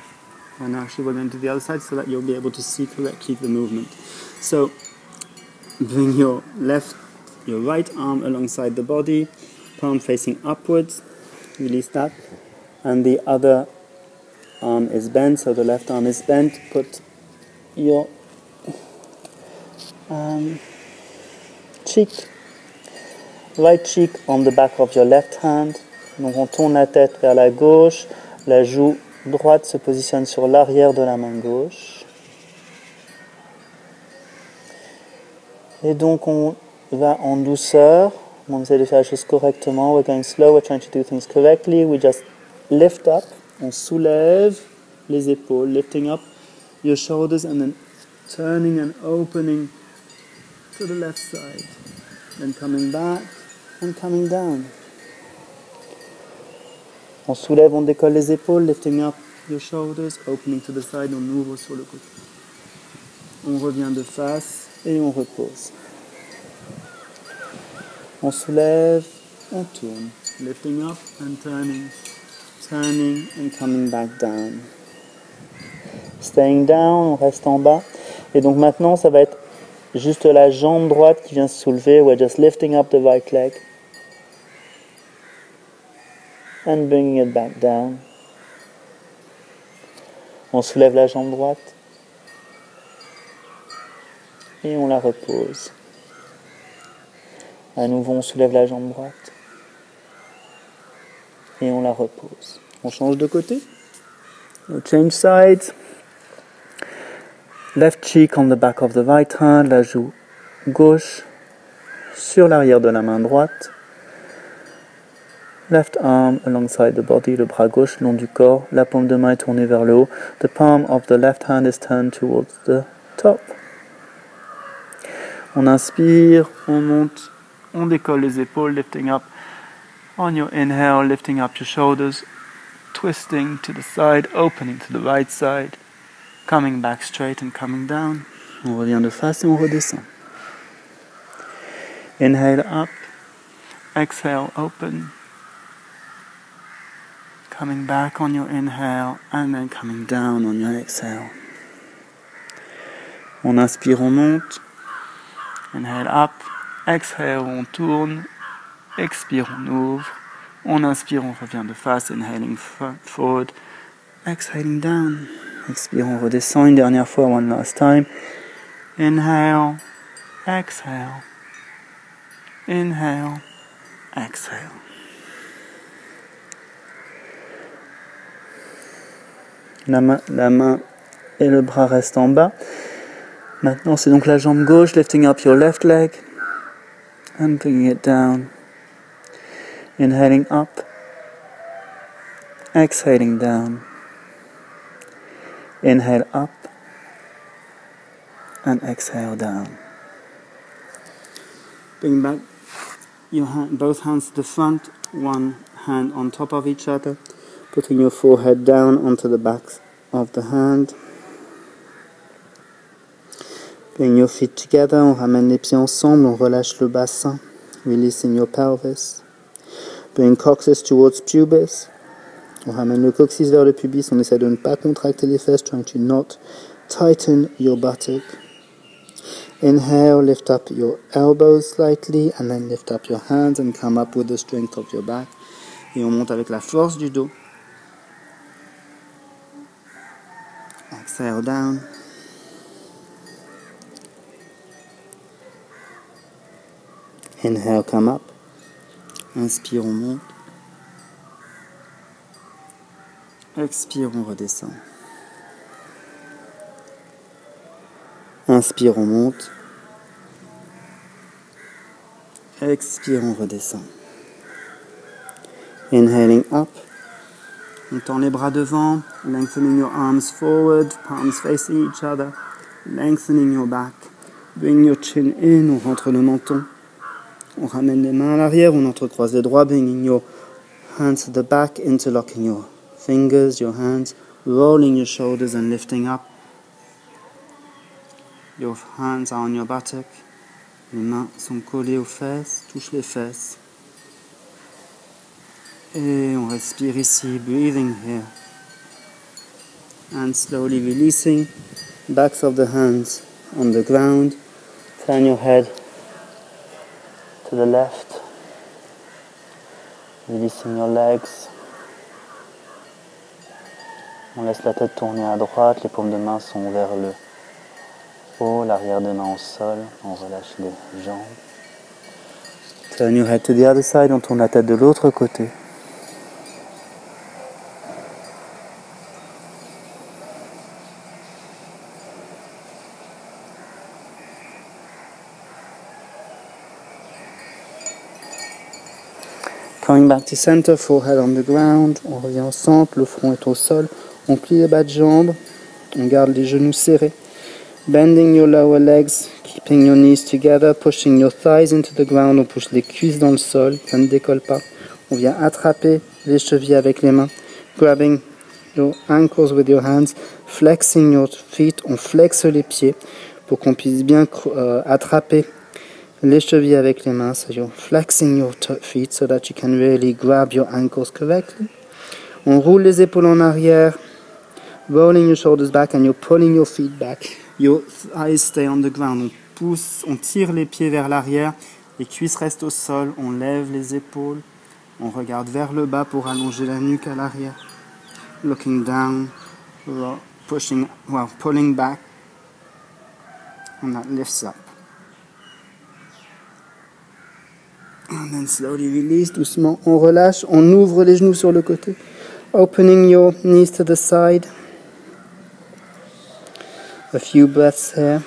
Speaker 2: And actually we're going to the other side so that you'll be able to see correctly the movement. So bring your left, your right arm alongside the body, palm facing upwards, release that, and the other arm is bent, so the left arm is bent. Put your um, cheek, right cheek on the back of your left hand. Donc on tourne la tête vers la gauche, la joue droite se positionne sur l'arrière de la main gauche. Et donc on va en douceur, on essaie de faire les choses correctement. We're going slow, we're trying to do things correctly. We just lift up, on soulève les épaules, lifting up your shoulders and then turning and opening to the left side. Then coming back and coming down. On soulève, on décolle les épaules, lifting up your shoulders, opening to the side, on ouvre sur le côté. On revient de face et on repose. On soulève, on tourne, lifting up and turning, turning and coming back down. Staying down, on reste en bas. Et donc maintenant, ça va être juste la jambe droite qui vient se soulever. We're just lifting up the right leg. And bringing it back down. On soulève la jambe droite et on la repose. À nouveau, on soulève la jambe droite et on la repose. On change de côté. We'll change sides. Left cheek on the back of the right hand, la joue gauche sur l'arrière de la main droite. Left arm alongside the body, le bras gauche le long du corps, la paume de main est tournée vers le haut. The palm of the left hand is turned towards the top. On inspire, on monte, on décolle les épaules, lifting up. On your inhale, lifting up your shoulders, twisting to the side, opening to the right side, coming back straight and coming down. On revient de face et on redescend. Inhale up, exhale open. Coming back on your inhale and then coming down on your exhale. On inspire, on monte. Inhale up. Exhale, on tourne. Expire, on ouvre. On inspire, on revient de face. Inhaling forward. Exhaling down. Expire, on redescend une dernière fois. One last time. Inhale. Exhale. Inhale. Exhale. La main, la main et le bras restent en bas. Maintenant, c'est donc la jambe gauche, lifting up your left leg and bringing it down. Inhaling up, exhaling down. Inhale up and exhale down. Bring back your hand, both hands to the front, one hand on top of each other. Putting your forehead down onto the back of the hand. Bring your feet together, on ramène les pieds ensemble, on relâche le bassin. Releasing your pelvis. Bring coccyx towards pubis. On ramène le coccyx vers le pubis, on essaie de ne pas contracter les fesses, trying to not tighten your buttock. Inhale, lift up your elbows slightly, and then lift up your hands and come up with the strength of your back. Et on monte avec la force du dos. Exhale down. Inhale, come up. Inspire, on monte. Expire, on redescend. Inspire, on monte. Expire, on redescend. Inhaling up. On tend les bras devant, lengthening your arms forward, palms facing each other, lengthening your back. Bring your chin in, on rentre le menton. On ramène les mains à l'arrière, on entrecroise les doigts, bringing your hands to the back, interlocking your fingers, your hands, rolling your shoulders and lifting up. Your hands are on your buttock. Les mains sont collées aux fesses, touche les fesses. Et on respire ici, breathing here. and slowly releasing backs of the hands on the ground. Turn your head to the left, releasing your legs. On laisse la tête tourner à droite, les paumes de main sont vers le haut, l'arrière des mains au sol, on relâche les jambes. Turn your head to the other side, on tourne la tête de l'autre côté. Coming back to center, forehead on the ground, on revient au centre, le front est au sol, on plie les bas de jambes, on garde les genoux serrés. Bending your lower legs, keeping your knees together, pushing your thighs into the ground, on pousse les cuisses dans le sol, ça ne décolle pas. On vient attraper les chevilles avec les mains, grabbing your ankles with your hands, flexing your feet, on flexe les pieds pour qu'on puisse bien euh, attraper les chevilles avec les mains. So you're flexing your feet so that you can really grab your ankles correctly. On roule les épaules en arrière, rolling your shoulders back and you're pulling your feet back. Your eyes stay on the ground. On pousse, on tire les pieds vers l'arrière, les cuisses restent au sol, on lève les épaules, on regarde vers le bas pour allonger la nuque à l'arrière. Looking down, pushing, well, pulling back, and that lifts up. And then slowly release, doucement, on relâche, on ouvre les genoux sur le côté. Opening your knees to the side. A few breaths here.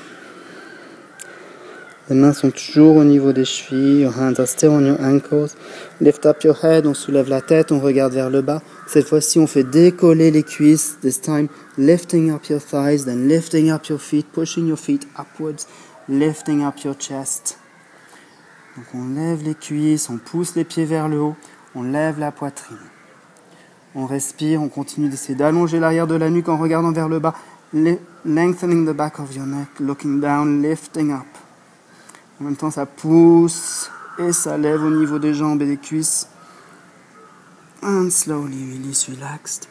Speaker 2: Les mains sont toujours au niveau des chevilles. Your hands are still on your ankles. Lift up your head, on soulève la tête, on regarde vers le bas. Cette fois-ci, on fait décoller les cuisses. This time, lifting up your thighs, then lifting up your feet, pushing your feet upwards, lifting up your chest. Donc on lève les cuisses, on pousse les pieds vers le haut, on lève la poitrine. On respire, on continue d'essayer d'allonger l'arrière de la nuque en regardant vers le bas. Lengthening the back of your neck, looking down, lifting up. En même temps, ça pousse et ça lève au niveau des jambes et des cuisses. And slowly release, relaxed.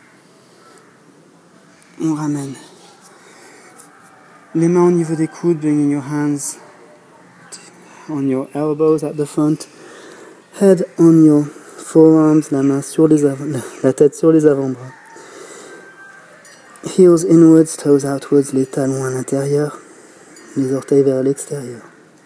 Speaker 2: On ramène les mains au niveau des coudes, bringing your hands on your elbows at the front. Head on your forearms, la main sur les avant, la tête sur les avant-bras. Heels inwards, toes outwards, les talons à l'intérieur, les orteils vers l'extérieur.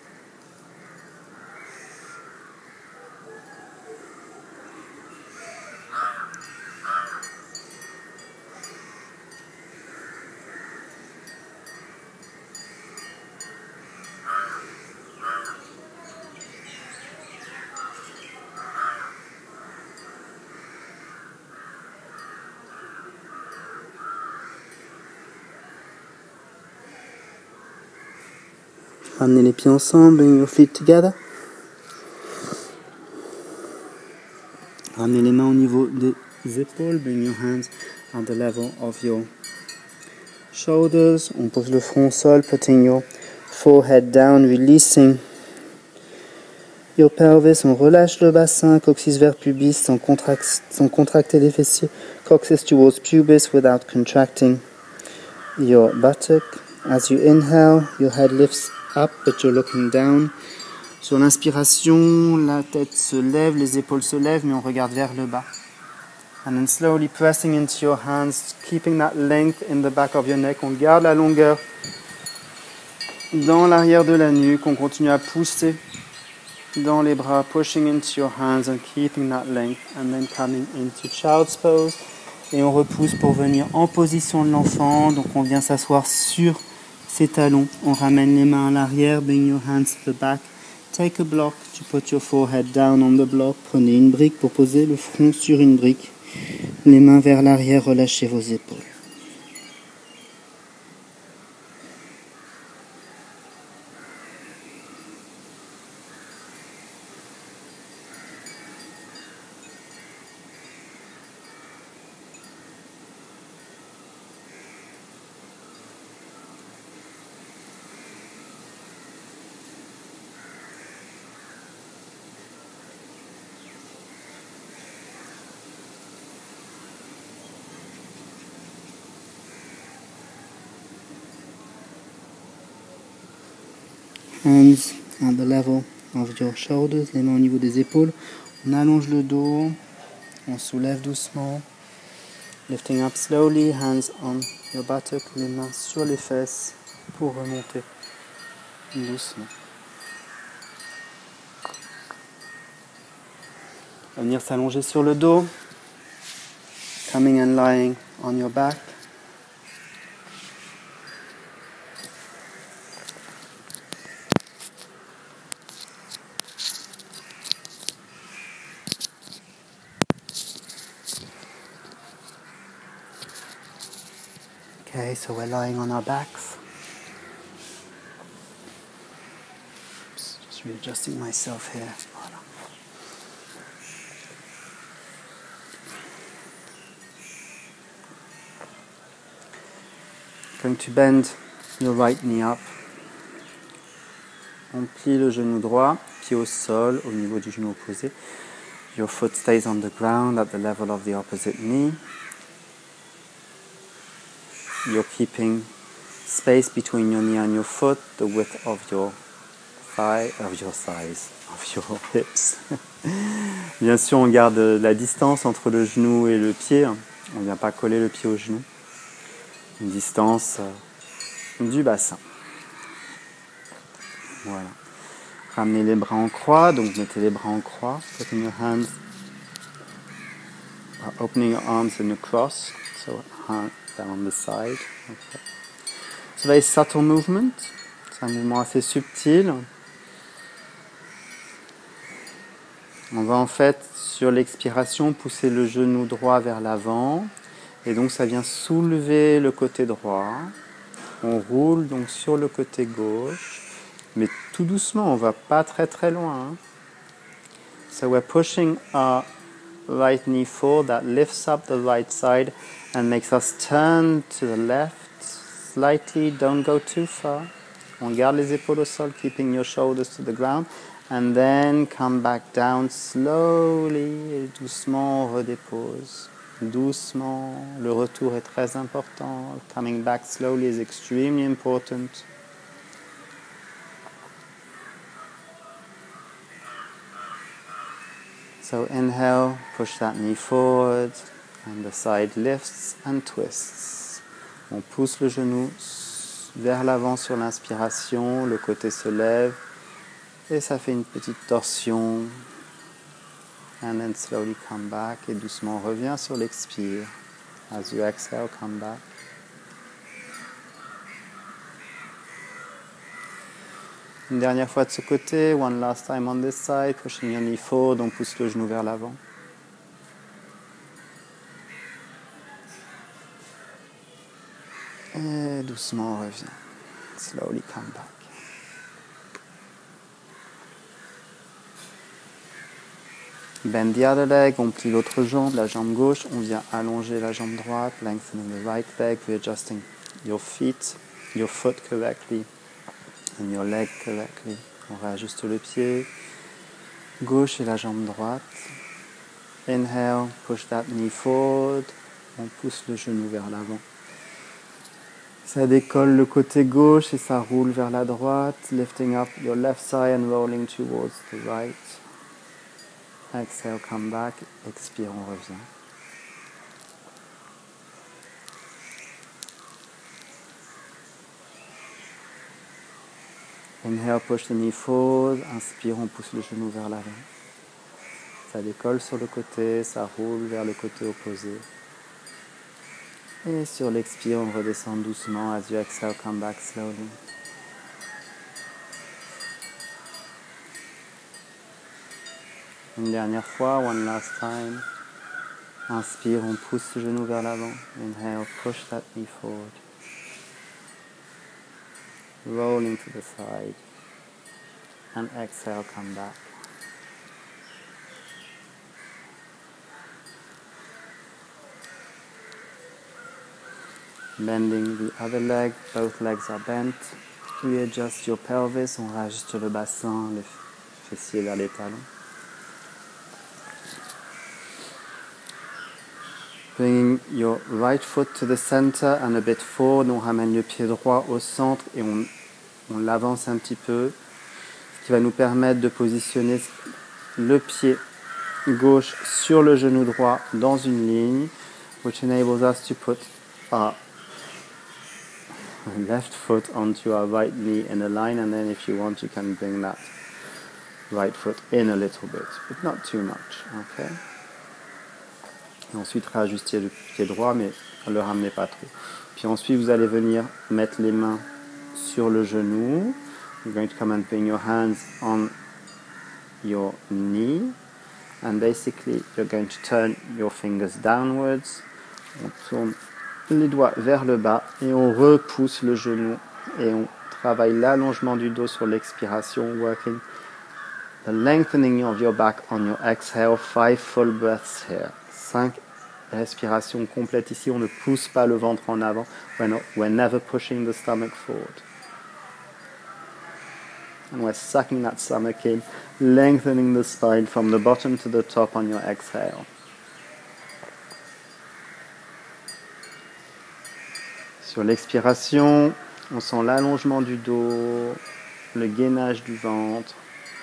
Speaker 2: Ramenez les pieds ensemble, bring your feet together. Ramenez les mains au niveau des épaules, bring your hands at the level of your shoulders. On pose le front au sol, putting your forehead down, releasing your pelvis. On relâche le bassin, coccyx vers pubis, sans, contract, sans contracter les fessiers. Coccyx towards pubis without contracting your buttock. As you inhale, your head lifts up, but you're looking down. Sur l'inspiration, la tête se lève, les épaules se lèvent, mais on regarde vers le bas. And then slowly pressing into your hands, keeping that length in the back of your neck. On garde la longueur dans l'arrière de la nuque. On continue à pousser dans les bras, pushing into your hands and keeping that length. And then coming into child's pose. Et on repousse pour venir en position de l'enfant. Donc on vient s'asseoir sur ses talons, on ramène les mains à l'arrière, bring your hands to the back, take a block to put your forehead down on the block, prenez une brique pour poser le front sur une brique, les mains vers l'arrière, relâchez vos épaules. Hands at the level of your shoulders, les mains au niveau des épaules. On allonge le dos, on soulève doucement. Lifting up slowly, hands on your buttock, les mains sur les fesses pour remonter doucement. Venir s'allonger sur le dos. Coming and lying on your back. Okay, so we're lying on our backs. Oops, just readjusting myself here. Voilà. Going to bend your right knee up. On plie le genou droit, pied au sol, au niveau du genou opposé. Your foot stays on the ground at the level of the opposite knee. You're keeping space between your knee and your foot, the width of your thigh, of your thighs, of your hips. Bien sûr, on garde la distance entre le genou et le pied. On ne vient pas coller le pied au genou. Une distance du bassin. Voilà. Ramenez les bras en croix, donc mettez les bras en croix. Putting your hands, uh, opening your arms in a cross. So hand down on the side. Okay. It's a very subtle movement. C'est un mouvement assez subtil. On va en fait, sur l'expiration, pousser le genou droit vers l'avant. Et donc ça vient soulever le côté droit. On roule donc sur le côté gauche. Mais tout doucement, on va pas très très loin. So we're pushing our right knee forward, that lifts up the right side and makes us turn to the left slightly. Don't go too far. On garde les épaules au sol, keeping your shoulders to the ground. And then come back down slowly. Et doucement, on redépose. Doucement. Le retour est très important. Coming back slowly is extremely important. So inhale, push that knee forward, and the side lifts and twists. On pousse le genou vers l'avant sur l'inspiration, le côté se lève, et ça fait une petite torsion. And then slowly come back, et doucement revient sur l'expire. As you exhale, come back. Une dernière fois de ce côté, one last time on this side, pushing your knee forward, on pousse le genou vers l'avant. Et doucement on revient. Slowly come back. Bend the other leg, on plie l'autre jambe, la jambe gauche, on vient allonger la jambe droite, lengthening the right leg, readjusting your feet, your foot correctly. And your leg correctly. On réajuste le pied gauche et la jambe droite. Inhale, push that knee forward. On pousse le genou vers l'avant. Ça décolle le côté gauche et ça roule vers la droite. Lifting up your left side and rolling towards the right. Exhale, come back. Expire, on revient. Inhale, push the knee forward. Inspire, on pousse le genou vers l'avant. Ça décolle sur le côté, ça roule vers le côté opposé. Et sur l'expire, on redescend doucement. As you exhale, come back slowly. Une dernière fois, one last time. Inspire, on pousse le genou vers l'avant. Inhale, push that knee forward. Rolling to the side, and exhale, come back. Bending the other leg, both legs are bent. Readjust your pelvis, on réajuste le bassin, les fessiers vers les talons. Bringing your right foot to the center and a bit forward, on ramène le pied droit au centre et on, on l'avance un petit peu
Speaker 1: qui va nous permettre de positionner le pied gauche sur le genou droit dans une ligne, which enables us to put our left foot onto our right knee in a line, and then if you want you can bring that right foot in a little bit, but not too much, okay? Et ensuite réajuster le pied droit, mais ne le ramenez pas trop. Puis ensuite vous allez venir mettre les mains sur le genou. You're going to come and bring your hands on your knee, and basically you're going to turn your fingers downwards. On tourne les doigts vers le bas et on repousse le genou et on travaille l'allongement du dos sur l'expiration, working the lengthening of your back on your exhale. Five full breaths here. Cinq respirations complètes ici. On ne pousse pas le ventre en avant. We're, not, we're never pushing the stomach forward. And we're sucking that stomach in, lengthening the spine from the bottom to the top on your exhale. Sur l'expiration, on sent l'allongement du dos, le gainage du ventre.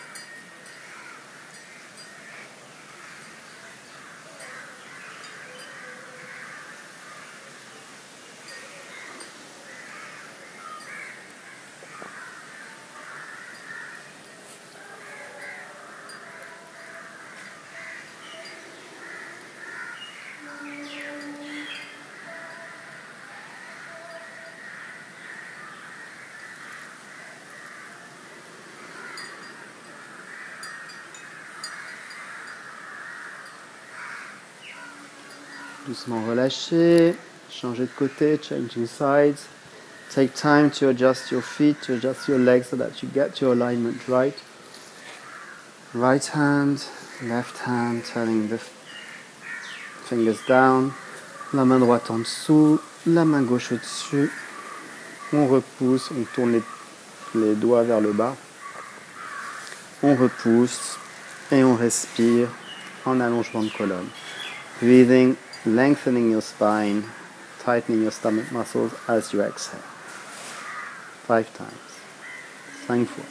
Speaker 1: Doucement relâcher, changer de côté, changing sides. Take time to adjust your feet, to adjust your legs so that you get your alignment right. Right hand, left hand, turning the fingers down. La main droite en dessous, la main gauche au-dessus. On repousse, on tourne les, les doigts vers le bas. On repousse et on respire en allongement de colonne. Breathing, lengthening your spine, tightening your stomach muscles as you exhale. Five times. Cinq fois.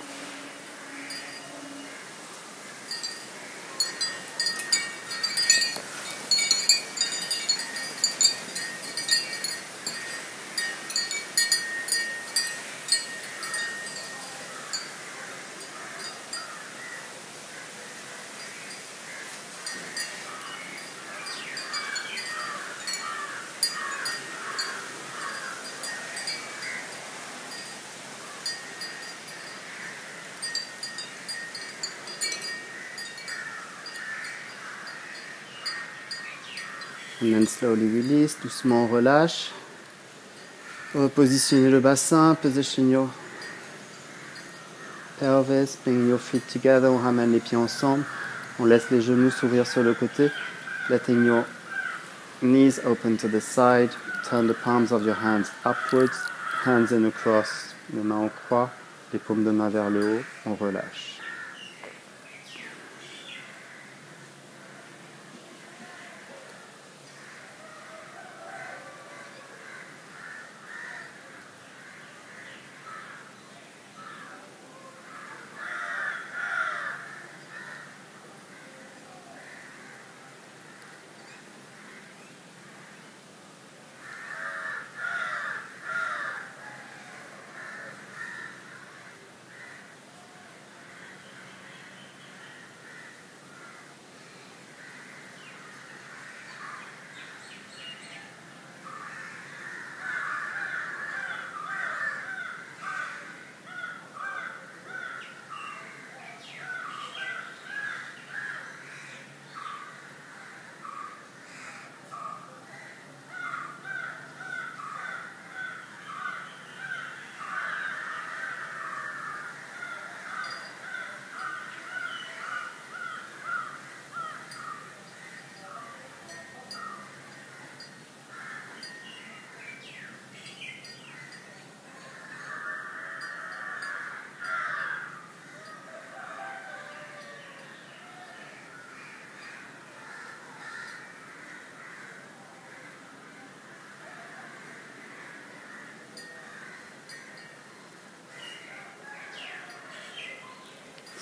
Speaker 1: And then slowly release, doucement on relâche. Repositionnez le bassin, position your pelvis, bring your feet together, on ramène les pieds ensemble. On laisse les genoux s'ouvrir sur le côté, letting your knees open to the side. Turn the palms of your hands upwards, hands in a cross, les mains en croix, les paumes de main vers le haut, on relâche.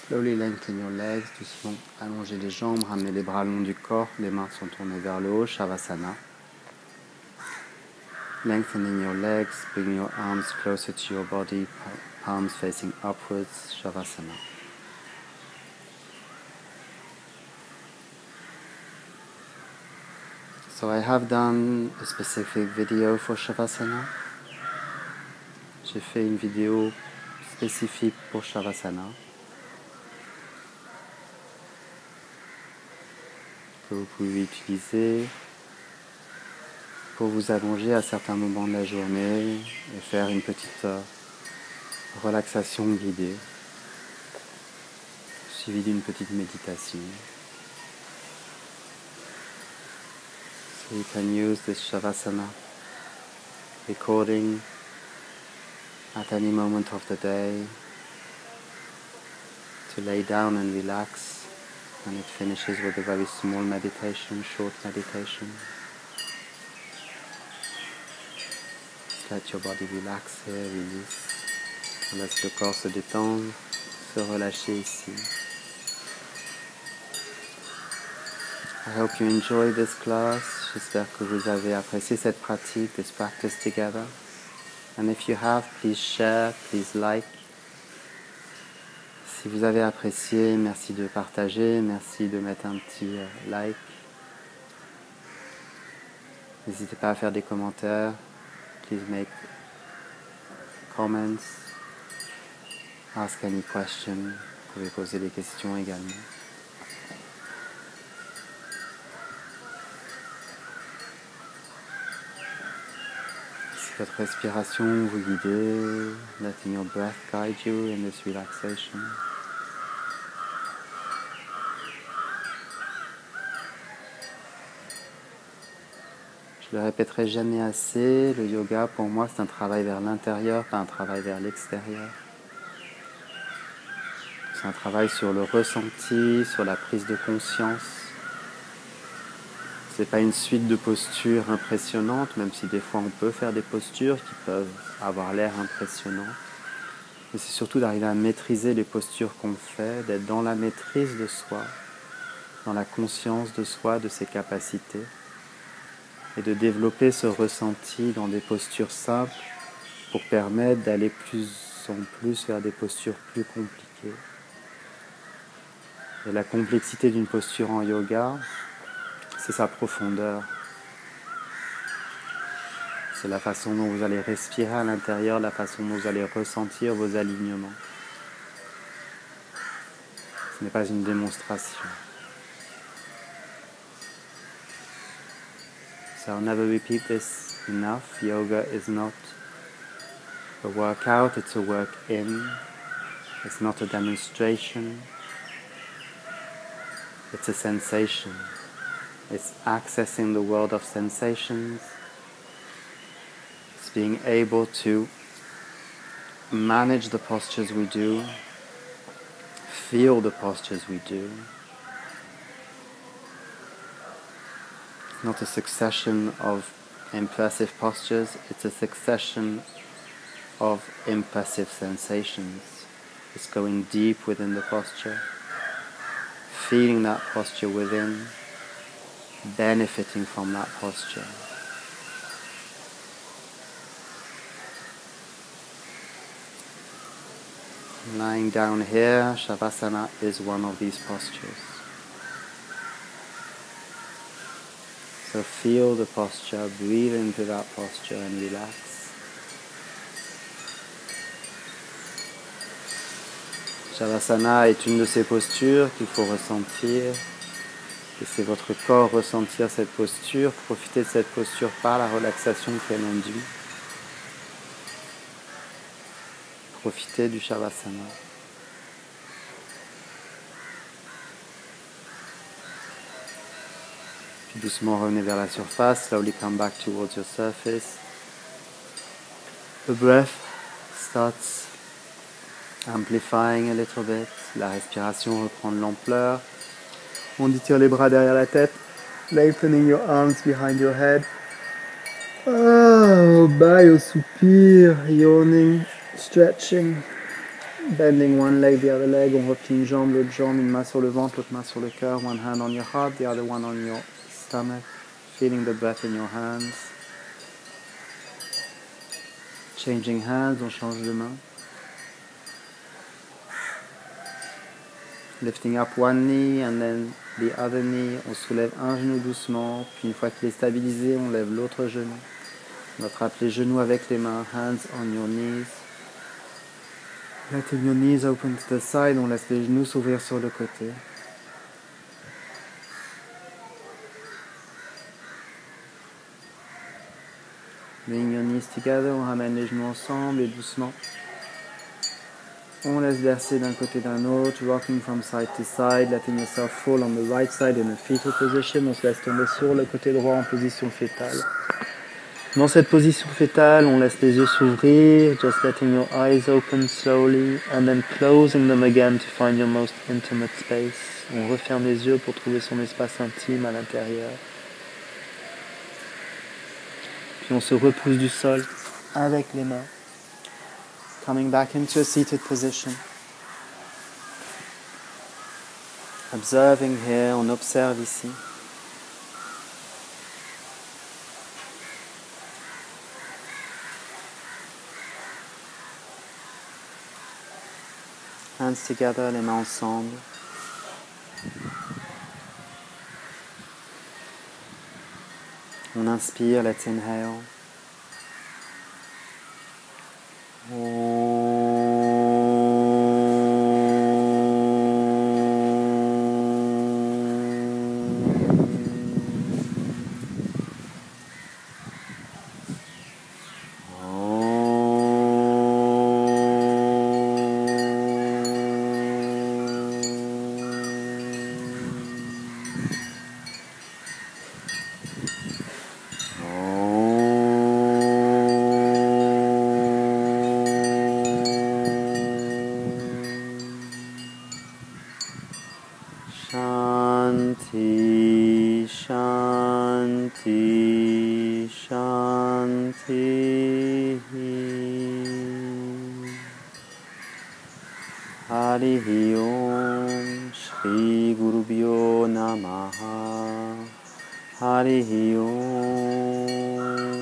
Speaker 1: Slowly lengthen your legs, doucement allongez les jambes, ramenez les bras longs du corps, les mains sont tournées vers le haut, Shavasana. Lengthening your legs, bring your arms closer to your body, palms facing upwards, Shavasana. So I have done a specific video for Shavasana. J'ai fait une vidéo spécifique pour Shavasana que vous pouvez utiliser pour vous allonger à certains moments de la journée et faire une petite euh, relaxation guidée, suivie d'une petite méditation. So you can use this Shavasana recording at any moment of the day to lay down and relax, and it finishes with a very small meditation, short meditation. Let your body relax here, release. Laisse le corps se détendre, se relâcher ici. I hope you enjoy this class. J'espère que vous avez apprécié cette pratique, this practice together. And if you have, please share, please like. Si vous avez apprécié, merci de partager, merci de mettre un petit uh, like. N'hésitez pas à faire des commentaires. Please make comments, ask any question. Vous pouvez poser des questions également. Si votre respiration vous guide, letting your breath guide you in this relaxation. Je le répéterai jamais assez, le yoga pour moi c'est un travail vers l'intérieur, pas un travail vers l'extérieur. C'est un travail sur le ressenti, sur la prise de conscience. C'est pas une suite de postures impressionnantes, même si des fois on peut faire des postures qui peuvent avoir l'air impressionnantes. Mais c'est surtout d'arriver à maîtriser les postures qu'on fait, d'être dans la maîtrise de soi, dans la conscience de soi, de ses capacités. Et de développer ce ressenti dans des postures simples pour permettre d'aller plus en plus vers des postures plus compliquées. Et la complexité d'une posture en yoga, c'est sa profondeur. C'est la façon dont vous allez respirer à l'intérieur, la façon dont vous allez ressentir vos alignements. Ce n'est pas une démonstration. So I'll never repeat this enough. Yoga is not a workout, it's a work-in. It's not a demonstration. It's a sensation. It's accessing the world of sensations. It's being able to manage the postures we do, feel the postures we do. Not a succession of impressive postures, it's a succession of impressive sensations. It's going deep within the posture, feeling that posture within, benefiting from that posture. Lying down here, Shavasana is one of these postures. So feel the posture, breathe into that posture and relax. Shavasana est une de ces postures qu'il faut ressentir. Laissez votre corps ressentir cette posture, profitez de cette posture par la relaxation qu'elle induit. Profitez du Shavasana. Puis doucement revenez vers la surface, slowly come back towards your surface. The breath starts amplifying a little bit. La respiration reprend de l'ampleur. On étire les bras derrière la tête. Lengthening your arms behind your head. Ah, au bas et au soupir. Yawning, stretching.
Speaker 2: Bending one leg, the other leg, on replie une jambe, l'autre jambe, une main sur le ventre, l'autre main sur le cœur, one hand on your heart, the other one on your stomach, feeling the breath in your hands. Changing hands, on change de main. Lifting up one knee and then the other knee, on soulève un genou doucement, puis une fois qu'il est stabilisé, on lève l'autre genou. On attrape les genoux avec les mains, hands on your knees. Letting your knees open to the side, on laisse les genoux s'ouvrir sur le côté. Bring your knees together, on ramène les genoux ensemble et doucement. On laisse verser d'un côté d'un autre, rocking from side to side, letting yourself fall on the right side in a fetal position. On se laisse tomber sur le côté droit en position fétale. Dans cette position fétale, on laisse les yeux s'ouvrir, just letting your eyes open slowly, and then closing them again to find your most intimate space. On referme les yeux pour trouver son espace intime à l'intérieur. Puis on se repousse du sol avec les mains. Coming back into a seated position. Observing here, on observe ici. Hands together, les mains ensemble. On inspire, let's inhale. Shanti, Shanti, Shanti. Harihi Om, Shri Gurubhyo Namaha. Harihi Om.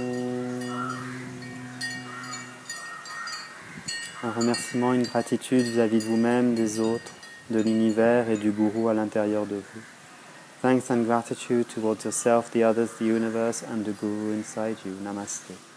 Speaker 2: Un remerciement, une gratitude vis-à-vis de vous-même, des autres, de l'univers et du gourou à l'intérieur de vous. Thanks and gratitude towards yourself, the others, the universe, and the guru inside you. Namaste.